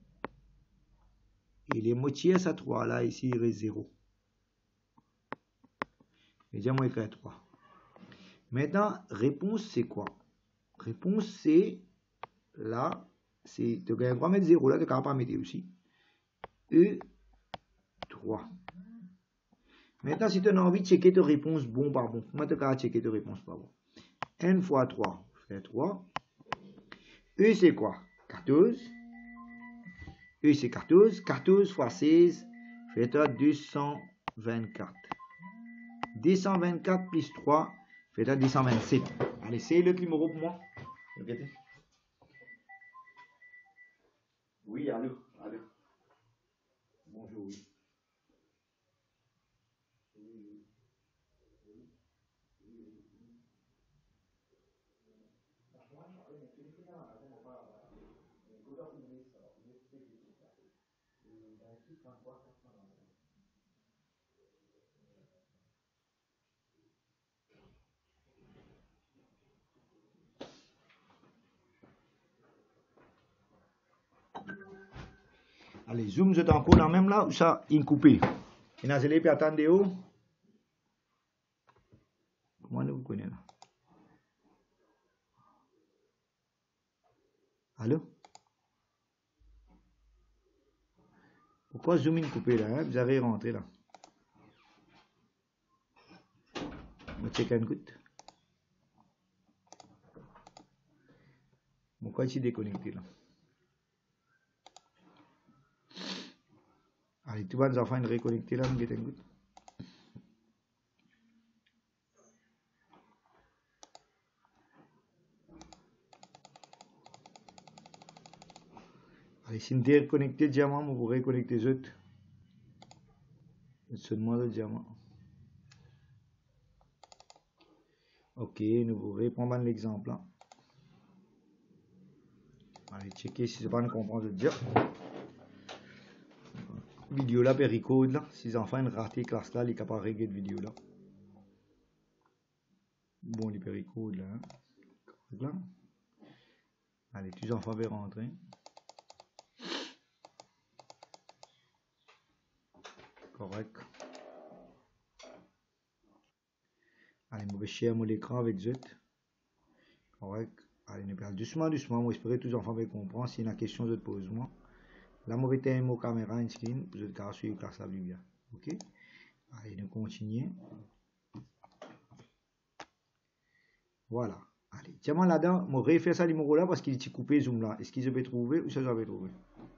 Et les moitiés, ça trois, là, ici, il reste zéro. Et déjà, moi, écrire trois. Maintenant, réponse, c'est quoi? Réponse, c'est là, c'est, tu vas mettre zéro là, tu vas pas mettre aussi. E trois. Maintenant, si tu as envie de checker ta réponse bon par bon, comment tu vas checker ta réponse par bon? N fois trois, fait trois. E, c'est quoi? quatorze. E, c'est quatorze. quatorze fois seize, fait deux cent vingt-quatre. deux cent vingt-quatre plus trois, fait deux cent vingt-sept. Allez, c'est le numéro pour moi. Regardez. Oui, allô, allô. Bonjour, oui. Allez, zoom, je t'en là même là, où ça, il coupé. Il a zélé, puis attendez où? Comment vous connaissez là? Allô? Pourquoi zoom in coupé là? Hein? Vous avez rentré là. Je vais checker un coup. Pourquoi tu es déconnecté là? Allez, tu vas nous enfants reconnecter là, nous get un coup. Allez, si vous êtes connecté diamant, vous pourrez connecter les autres. Seulement le diamant. Ok, nous vous répondons l'exemple là. Allez, checker si c'est pas nous comprendre de dire. Vidéo là, péricode là. Si les enfants ont raté classe là, ils sont capables de régler vidéo là. Bon, les péricodes là. là. Allez, tous les enfants vont rentrer. Correct. Allez, je vais share mon écran avec Z. Correct. Allez, nous parlons doucement, doucement. Moi, j'espère que tous les enfants vont comprendre. Si y a une question, je te pose moi. Là, je vais mettre mon caméra en screen. Je vais te suivre classe la bien. Ok. Allez, nous continuons. Voilà. Allez, tiens-moi là-dedans. Je vais refaire ça numéro là parce qu'il est coupé zoom là. Est-ce qu'il se peut trouver ou ça, je vais trouver?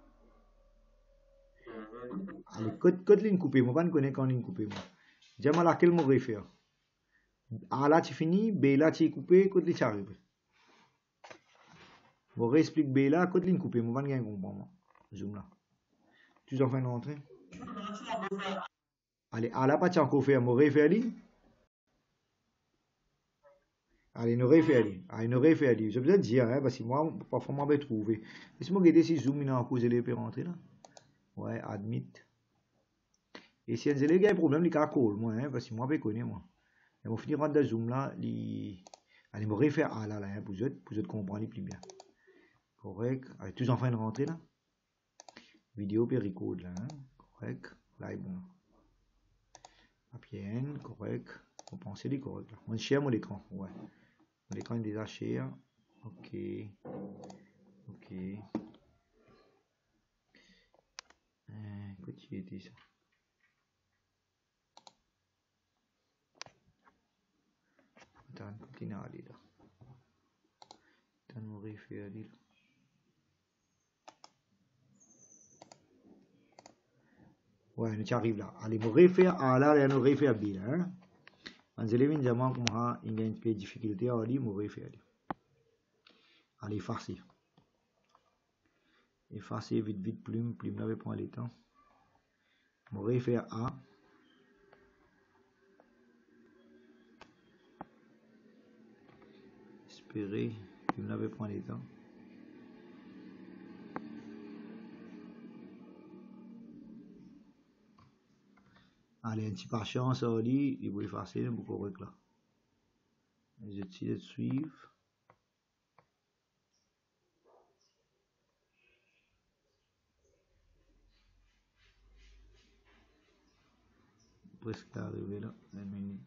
Allez, code, code ligne coupée. Moi, je ne connais qu'en ligne coupée. Dis-moi laquelle je vais faire. A là, tu finis. B là, tu es coupé. Code ligne arrive. Je vais expliquer B là. Code ligne coupée. Moi, je ne comprends pas. Zoom là. Tu en fais une entrée. Allez, à la pas encore fait, mon refaire lui. Allez, nous refaire lui. Allez, nous refaire lui. Je besoin de dire, hein, parce que moi, parfois, moi, je vais trouver. Laisse-moi regarder si zoom, il a causé les peut rentrer là. Ouais, admit. Et si il y a un problème, il y a un call, moi, hein, parce que moi, je connais, moi. Et on finira de zoom là, li... allez, me refaire à là, là, hein, pour vous, pour vous comprendre plus bien. Correct. Allez, tous en train de rentrer là. Vidéo péricode là, hein. Correct. Là, est bon. Bien, correct. On pense les correct là. On share mon écran, ouais. Mon écran est déjà share. Ok. Ok. Euh, petit était ça. Attends, continue à aller là. Attends, on va refaire aller là. Ouais, nous arrivons là. Allez, nous refaire A là, et nous refaire B là. Hein? Quand je l'ai vu, comment il y a une petite difficulté à aller, nous refaire aller. Allez, effacer. Effacer vite, vite, plume, plume là, prendre le temps. Nous refaire A. Espérer, plume là, prendre le temps. Allez, un petit par chance, ça dit, il va effacer, il va correct là. Je tire de suivre. Presque arrivé là, une minute.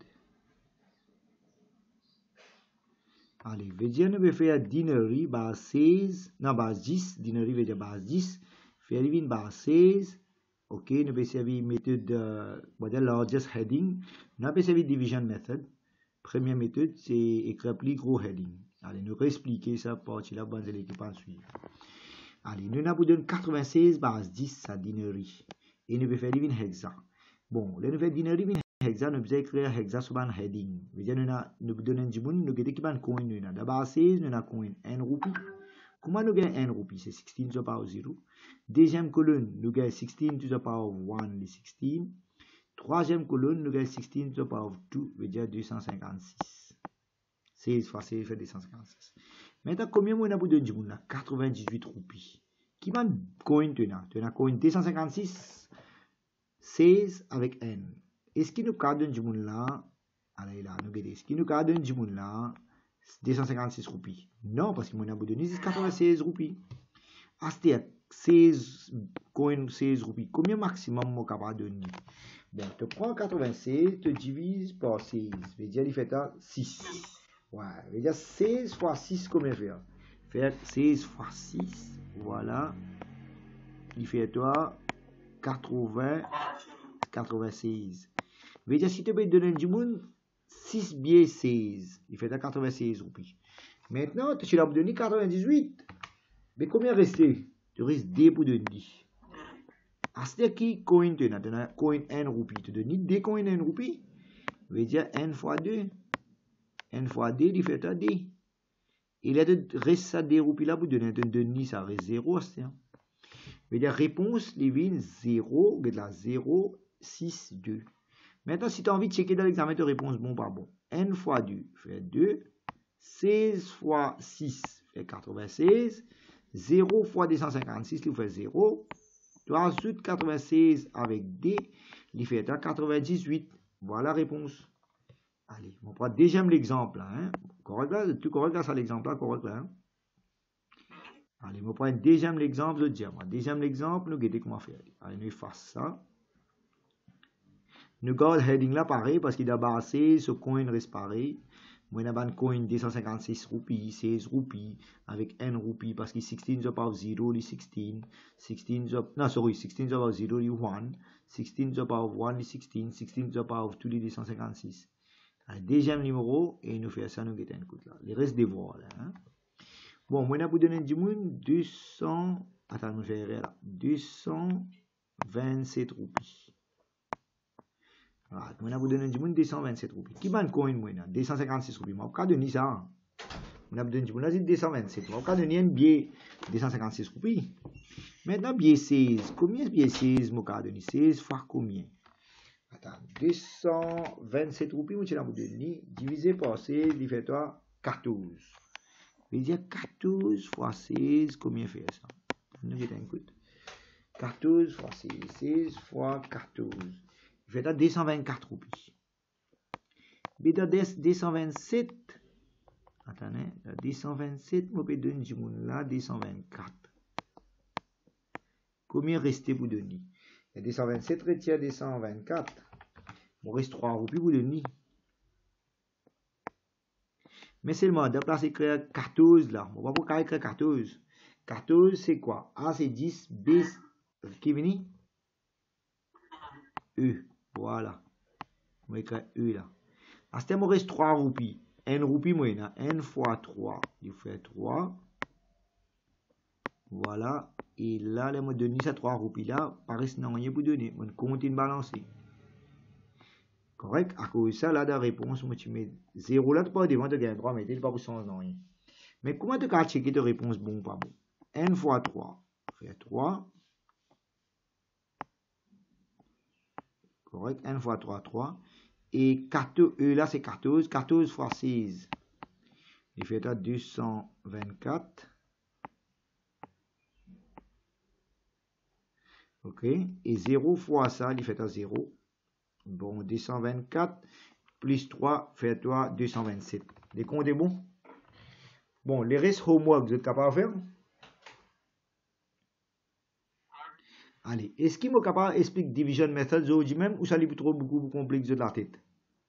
Allez, veut dire nous vais faire dinerie base seize, non base dix, dinerie veut dire base dix, faire une base seize. Ok, nous vais servir méthode euh, dire largest heading. Nous vais servir division method. Première méthode, c'est écrire plus gros heading. Allez, nous réexpliquer ça partie là, bon, l'équipe en suivre. Allez, nous avons donné quatre-vingt-seize base dix sa dinerie. Et nous vais faire une hexa. Bon, là nous vais dinerie une hexa, nous vais écrire hexa sur un heading. Nous nous donnons un dimoun, nous avons un coin. D'abord seize, nous avons un coin un roupie. Comment nous gagnons un roupie? C'est sixteen to the power zero. Deuxième colonne, nous gagnons sixteen to the power one, les sixteen. Troisième colonne, nous gagnons sixteen to the power two, veut dire deux cent cinquante-six. seize fois seize fait deux cent cinquante-six. Maintenant, combien nous avons de dimoun là? quatre-vingt-dix-huit roupies. Qui va coin tenir? Tu as coin deux cent cinquante-six, seize avec n. Est-ce qu'il nous cadre un dimoun là? Allez là, nous regardons. Est-ce qu'il nous cadre un dimoun là? deux cent cinquante-six roupies. Non, parce que mon abou donné c'est quatre-vingt-seize roupies. Asté seize coin seize roupies. Combien maximum mon capable de donner? Bon, tu prends quatre-vingt-seize, tu divises par seize. Veut dire il fait six. Ouais, veut dire seize fois six combien faire? Faire seize fois six. Voilà. Il fait toi quatre-vingts quatre-vingt-seize. Veut dire si tu peux donner du monde six biais seize, il fait à quatre-vingt-seize roupies. Maintenant, tu l'as donné quatre-vingt-dix-huit. Mais combien resté? Tu restes deux pour donner. À ce qui coin tu as coin n roupies. Tu donnes deux coins n roupies. Veut dire n fois deux. n fois deux, il fait à deux. Il reste ça deux roupies là pour donner. Tu donnes ça reste zéro. Veut dire réponse, il vient zéro, mais là zéro, six, deux. Maintenant, si tu as envie de checker dans l'examen de réponse bon par bon, n fois deux fait deux, seize fois six fait quatre-vingt-seize, zéro fois deux cent cinquante-six, il fait zéro. Tu ajoutes quatre-vingt-seize avec d, il fait quatre-vingt-dix-huit. Voilà la réponse. Allez, on prend déjà l'exemple. Hein. Correct là, tout correct là, ça l'exemple là, correct là. Hein. Allez, on prend déjà l'exemple, je dis moi. Deuxième exemple, nous regardons comment faire. Allez, nous faisons ça. Nous gardons le heading là pareil parce qu'il a basé ce coin reste pareil. Moi, j'ai un coin deux cent cinquante-six roupies, seize roupies avec n roupies parce que sixteen is above zero, is sixteen. sixteen is above, non, sorry, sixteen is above zero, is one. sixteen is above one, is sixteen. sixteen is above two, is deux cent cinquante-six. Le deuxième numéro, et nous faisons ça, nous mettons un coup là. Le reste des voix là. Hein? Bon, moi, je vais vous donner deux cents, attends, nous faisons là, deux cent vingt-sept roupies. Voilà, moi, je vais vous donner deux cent vingt-sept roupies. Qui va coin, moi, deux cent cinquante-six roupies. Moi, je vais donner ça. Moi, je vais donner deux cent vingt-sept. Moi, je vais donner un billet deux cent cinquante-six roupies. Maintenant, biais seize. Combien biais seize, mon cas donné? seize fois combien? Attends, deux cent vingt-sept roupies, moi, tu l'as donné, divisé par seize, il fait toi quatorze. Je vais dire quatorze fois seize, combien fait ça? Nous mettons un coup. quatorze fois seize, seize fois quatorze. Il fait deux cent vingt-quatre roupies. Mais dans deux cent vingt-sept, attendez, deux cent vingt-sept, je vais donner du monde là, deux cent vingt-quatre. Combien restait pour donner? deux cent vingt-sept retire deux cent vingt-quatre. Il reste trois roupies pour donner. Mais seulement, de place écrire quatorze là. On va pas écrire quatorze. quatorze, c'est quoi? A, c'est dix. B, qui vient? E. Voilà. On va écrire E là. À ce moment, il reste trois roupies. N roupies, moi, N fois trois. Il fait trois. Voilà. Et là, les mots donner ces trois roupies là, paraissent non rien pour donner. On continue de balancer. Correct? À cause de ça, là, la réponse, moi, tu mets zéro là, tu peux devant, tu gagnes trois, mais tu n'as pas pour changer rien. Mais comment tu as checké ta réponse bon ou pas bon? N fois trois fait trois. Correct? N fois trois, trois. Et quatorze, E là, c'est quatorze. quatorze fois seize. Il fait à deux cent vingt-quatre. OK? Et zéro fois ça, il fait à zéro. Bon, deux cent vingt-quatre plus trois fait toi deux cent vingt-sept. Les comptes est bon? Bon, les restes homework, vous êtes capable de faire? Allez, est-ce qu'il est capable d'expliquer division method aujourd'hui même ou ça lui trop beaucoup plus complexe de la tête?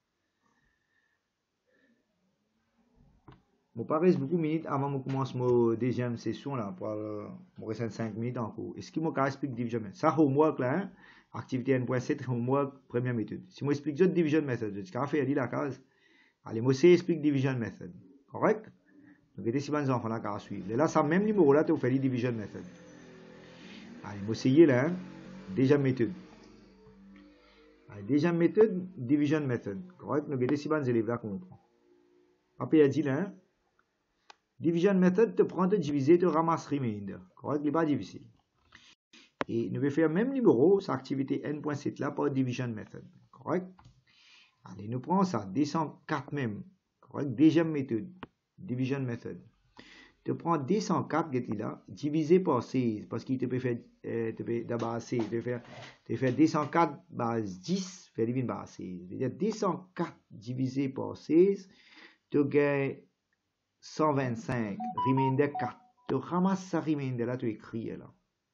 Je passe beaucoup de minutes avant que je commence ma deuxième session là, pour euh, rester cinq minutes en cours. Est-ce qu'il m'a expliqué division method? Ça, homework là, hein? Activité un point sept, homework, première méthode. Si moi explique la division method, je vais faire la case. Allez, moi c'est explique division method. Correct? Donc, si les enfants là à suivre. Là, ça même numéro là, tu fais la division method. Allez, moi essayer là, hein? Deuxième méthode. Allez, deuxième méthode, division method. Correct? Donc, si les élèves là comprennent. Après, il a dit là, hein? Division method te prend de diviser, te ramasse remainder. Correct? Il n'est pas difficile. Et nous vais faire même numéro, sa activité n point sept là, par division method. Correct? Allez, nous prenons ça, deux cent quatre même. Correct? Deuxième méthode, division method. Tu prends deux cent quatre, là, divisé par seize, parce qu'il te peut faire, euh, te peut d'abord seize, tu peux faire, tu faire deux cent quatre base dix, faire diviser par seize. C'est-à-dire deux cent quatre divisé par seize, tu gagnes cent vingt-cinq, remainder quatre. Tu ramasses ça remainder là, tu écris là.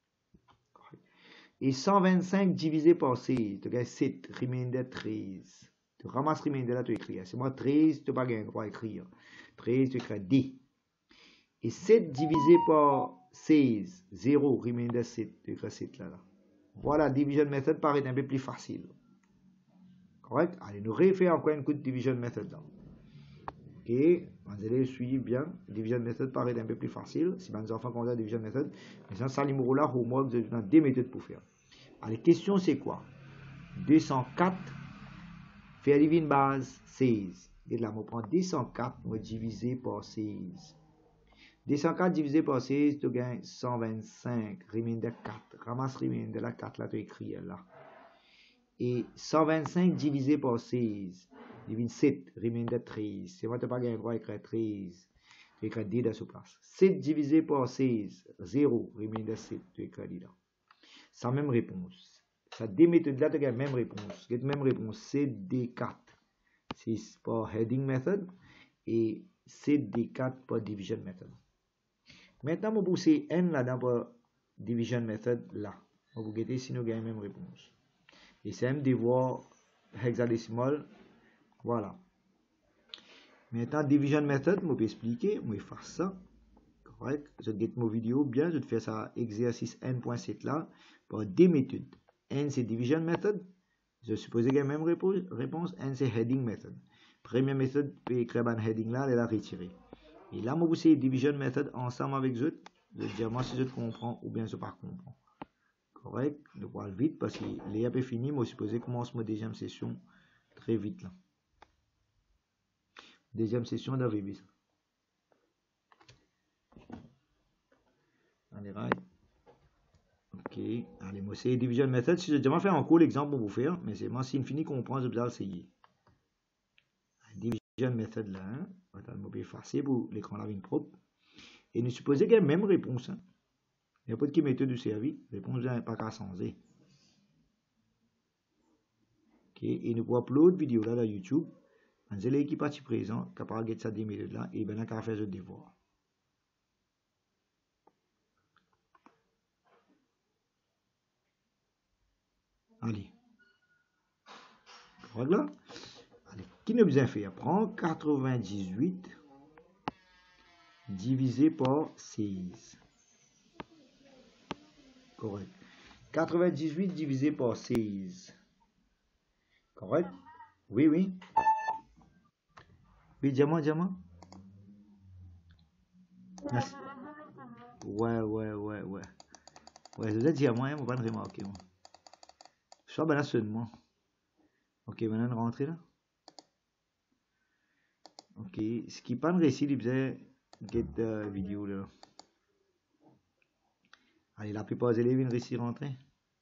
Et cent vingt-cinq divisé par seize, tu gagnes sept, remainder treize. Tu ramasses remainder là, tu écris. C'est moi treize, tu n'as pas gagné droit à écrire. treize, tu écris D. Et sept divisé par seize, zéro, remainder sept, tu écris sept là, là. Voilà, division method paraît un peu plus facile. Correct? Allez, nous refaire encore une coup de division method là. Ok, vous allez suivre bien. Division method paraît un peu plus facile. Si mes enfants connaissent la division method, mais sans ça, numéro là, au moins, vous avez deux méthodes pour faire. Allez, question c'est quoi? deux cent quatre, faire diviser une base seize. Et là, on prend deux cent quatre, on divisé par seize. deux cent quatre divisé par seize, tu gagnes cent vingt-cinq, remainder quatre. Ramasse remainder la quatre là, tu écris là. Et cent vingt-cinq divisé par seize. Divine sept, remainder treize. C'est moi, tu n'as pas gagné droit à écrire treize. Tu écris D dans ce place. sept divisé par seize, zéro, remainder sept. Tu écris D là. C'est la même réponse. Ça, des méthodes là, tu as la même réponse. La même réponse, c'est D quatre. C'est par heading method. Et c'est D quatre par division method. Maintenant, je vais pousser N là-dedans par division method là. Je vais vous guetter si nous avons la même réponse. Et c'est un devoir hexadécimal. Voilà. Maintenant, division method, je vais expliquer, je vais faire ça. Correct? Je vais get mon vidéo bien, je vais faire ça exercice n point sept là, par des méthodes. N c'est division method. Je suppose qu'il y a la même réponse. N c'est heading method. Première méthode, je vais écrire un heading là, elle a retiré. Et là, je vais essayer division method ensemble avec eux. Je vais dire moi si je comprends ou bien je ne pas comprends. Correct? Je vais aller vite parce qu'il est un peu fini, mais je suppose que je commence ma deuxième session très vite là. Deuxième session d'A V B. Allez, right. Ok, allez, moi c'est division method. Si j'ai déjà fait un cours l'exemple pour vous faire, mais c'est moi si fini qu'on prend, je vais essayer. Division method là, hein. Attends, je vais effacer pour l'écran la ligne propre. Et nous supposons qu'il y a la même réponse. Hein. Il n'y a pas de méthode du service. Réponse n'est pas qu'à changer. Ok, et nous pouvons upload vidéo là dans YouTube. Vous avez qui partie présent, capable de cette méthode là, et bien là, qu'à faire le devoir. Allez. Voilà. Allez. Qui nous besoin faire? Prends quatre-vingt-dix-huit divisé par seize. Correct. quatre-vingt-dix-huit divisé par seize. Correct? Oui, oui. Oui, diamant, diamant. Merci. Ouais, ouais, ouais, ouais. Ouais, je vous ai dit à moi, hein, on va pas remarquer. Moi. Je suis ben là seulement. Ok, maintenant on rentre là. Ok, ce qui pas de récit, il faisait get uh, vidéo là. Allez, la plupart des élèves viennent réussir rentrer.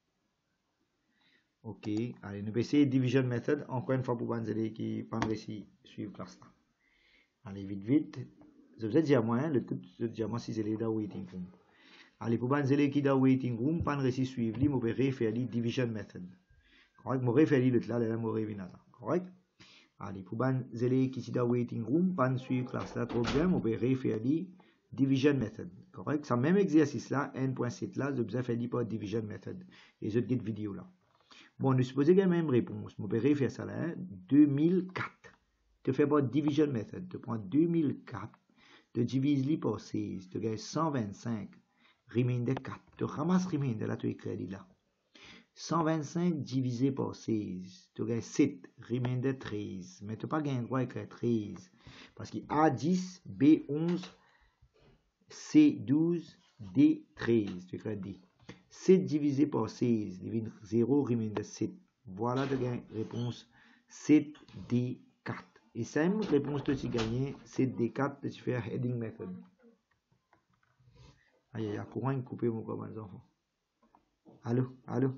Ok, allez, nous essayer division method encore une fois pour les élèves qui pas réussi suivre classe là. Allez, vite, vite. Je vous ai dit à moi, hein, le tout, je dis à moi si élèves dans waiting room. Allez, pour les élèves qui dans waiting room, pas réussi suivre, je vais refaire la division method. Correct, je vais refaire le là, là, je vais revenir là. Correct? Allez, pour les élèves qui sont dans waiting room, pas suivre classe là trop bien, je vais refaire la division method. Correct? Ce même exercice là, n.sept là, je vais faire par division method. Et je vais vidéo là. Bon, nous supposons qu'il y a la même réponse. Je vais faire ça là, hein? deux mille quatre. Tu fais par division method. Tu prends deux mille quatre, tu divises par seize, tu gagnes cent vingt-cinq, remainder quatre. Tu ramasses remainder là, tu écris là. cent vingt-cinq divisé par seize, tu gagnes sept, remainder treize. Mais tu n'as pas gagné droit à écrire treize. Parce qu'il y a A dix, B onze, C douze, D treize. Tu écris D. sept divisé par seize, devient zéro, remainder sept. Voilà, tu gagnes réponse sept D quatre. Et ça, une réponse que tu gagnes, sept D quatre, tu fais heading method. Aïe, aïe, aïe, courant est coupé, mon copain, les enfants. Allô, allô.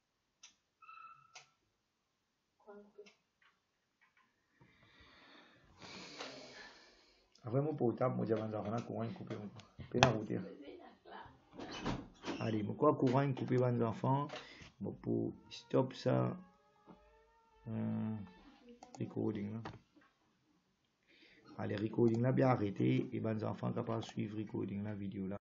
Après mon portable, moi, j'avais un enfant, courant est coupé, mon copain. Peine à router. Allez, mon courant est coupé, les enfants. Bon, pour stop ça, euh, recording là. Allez, recording là, bien arrêté. Et les enfants capables de suivre recording la vidéo là.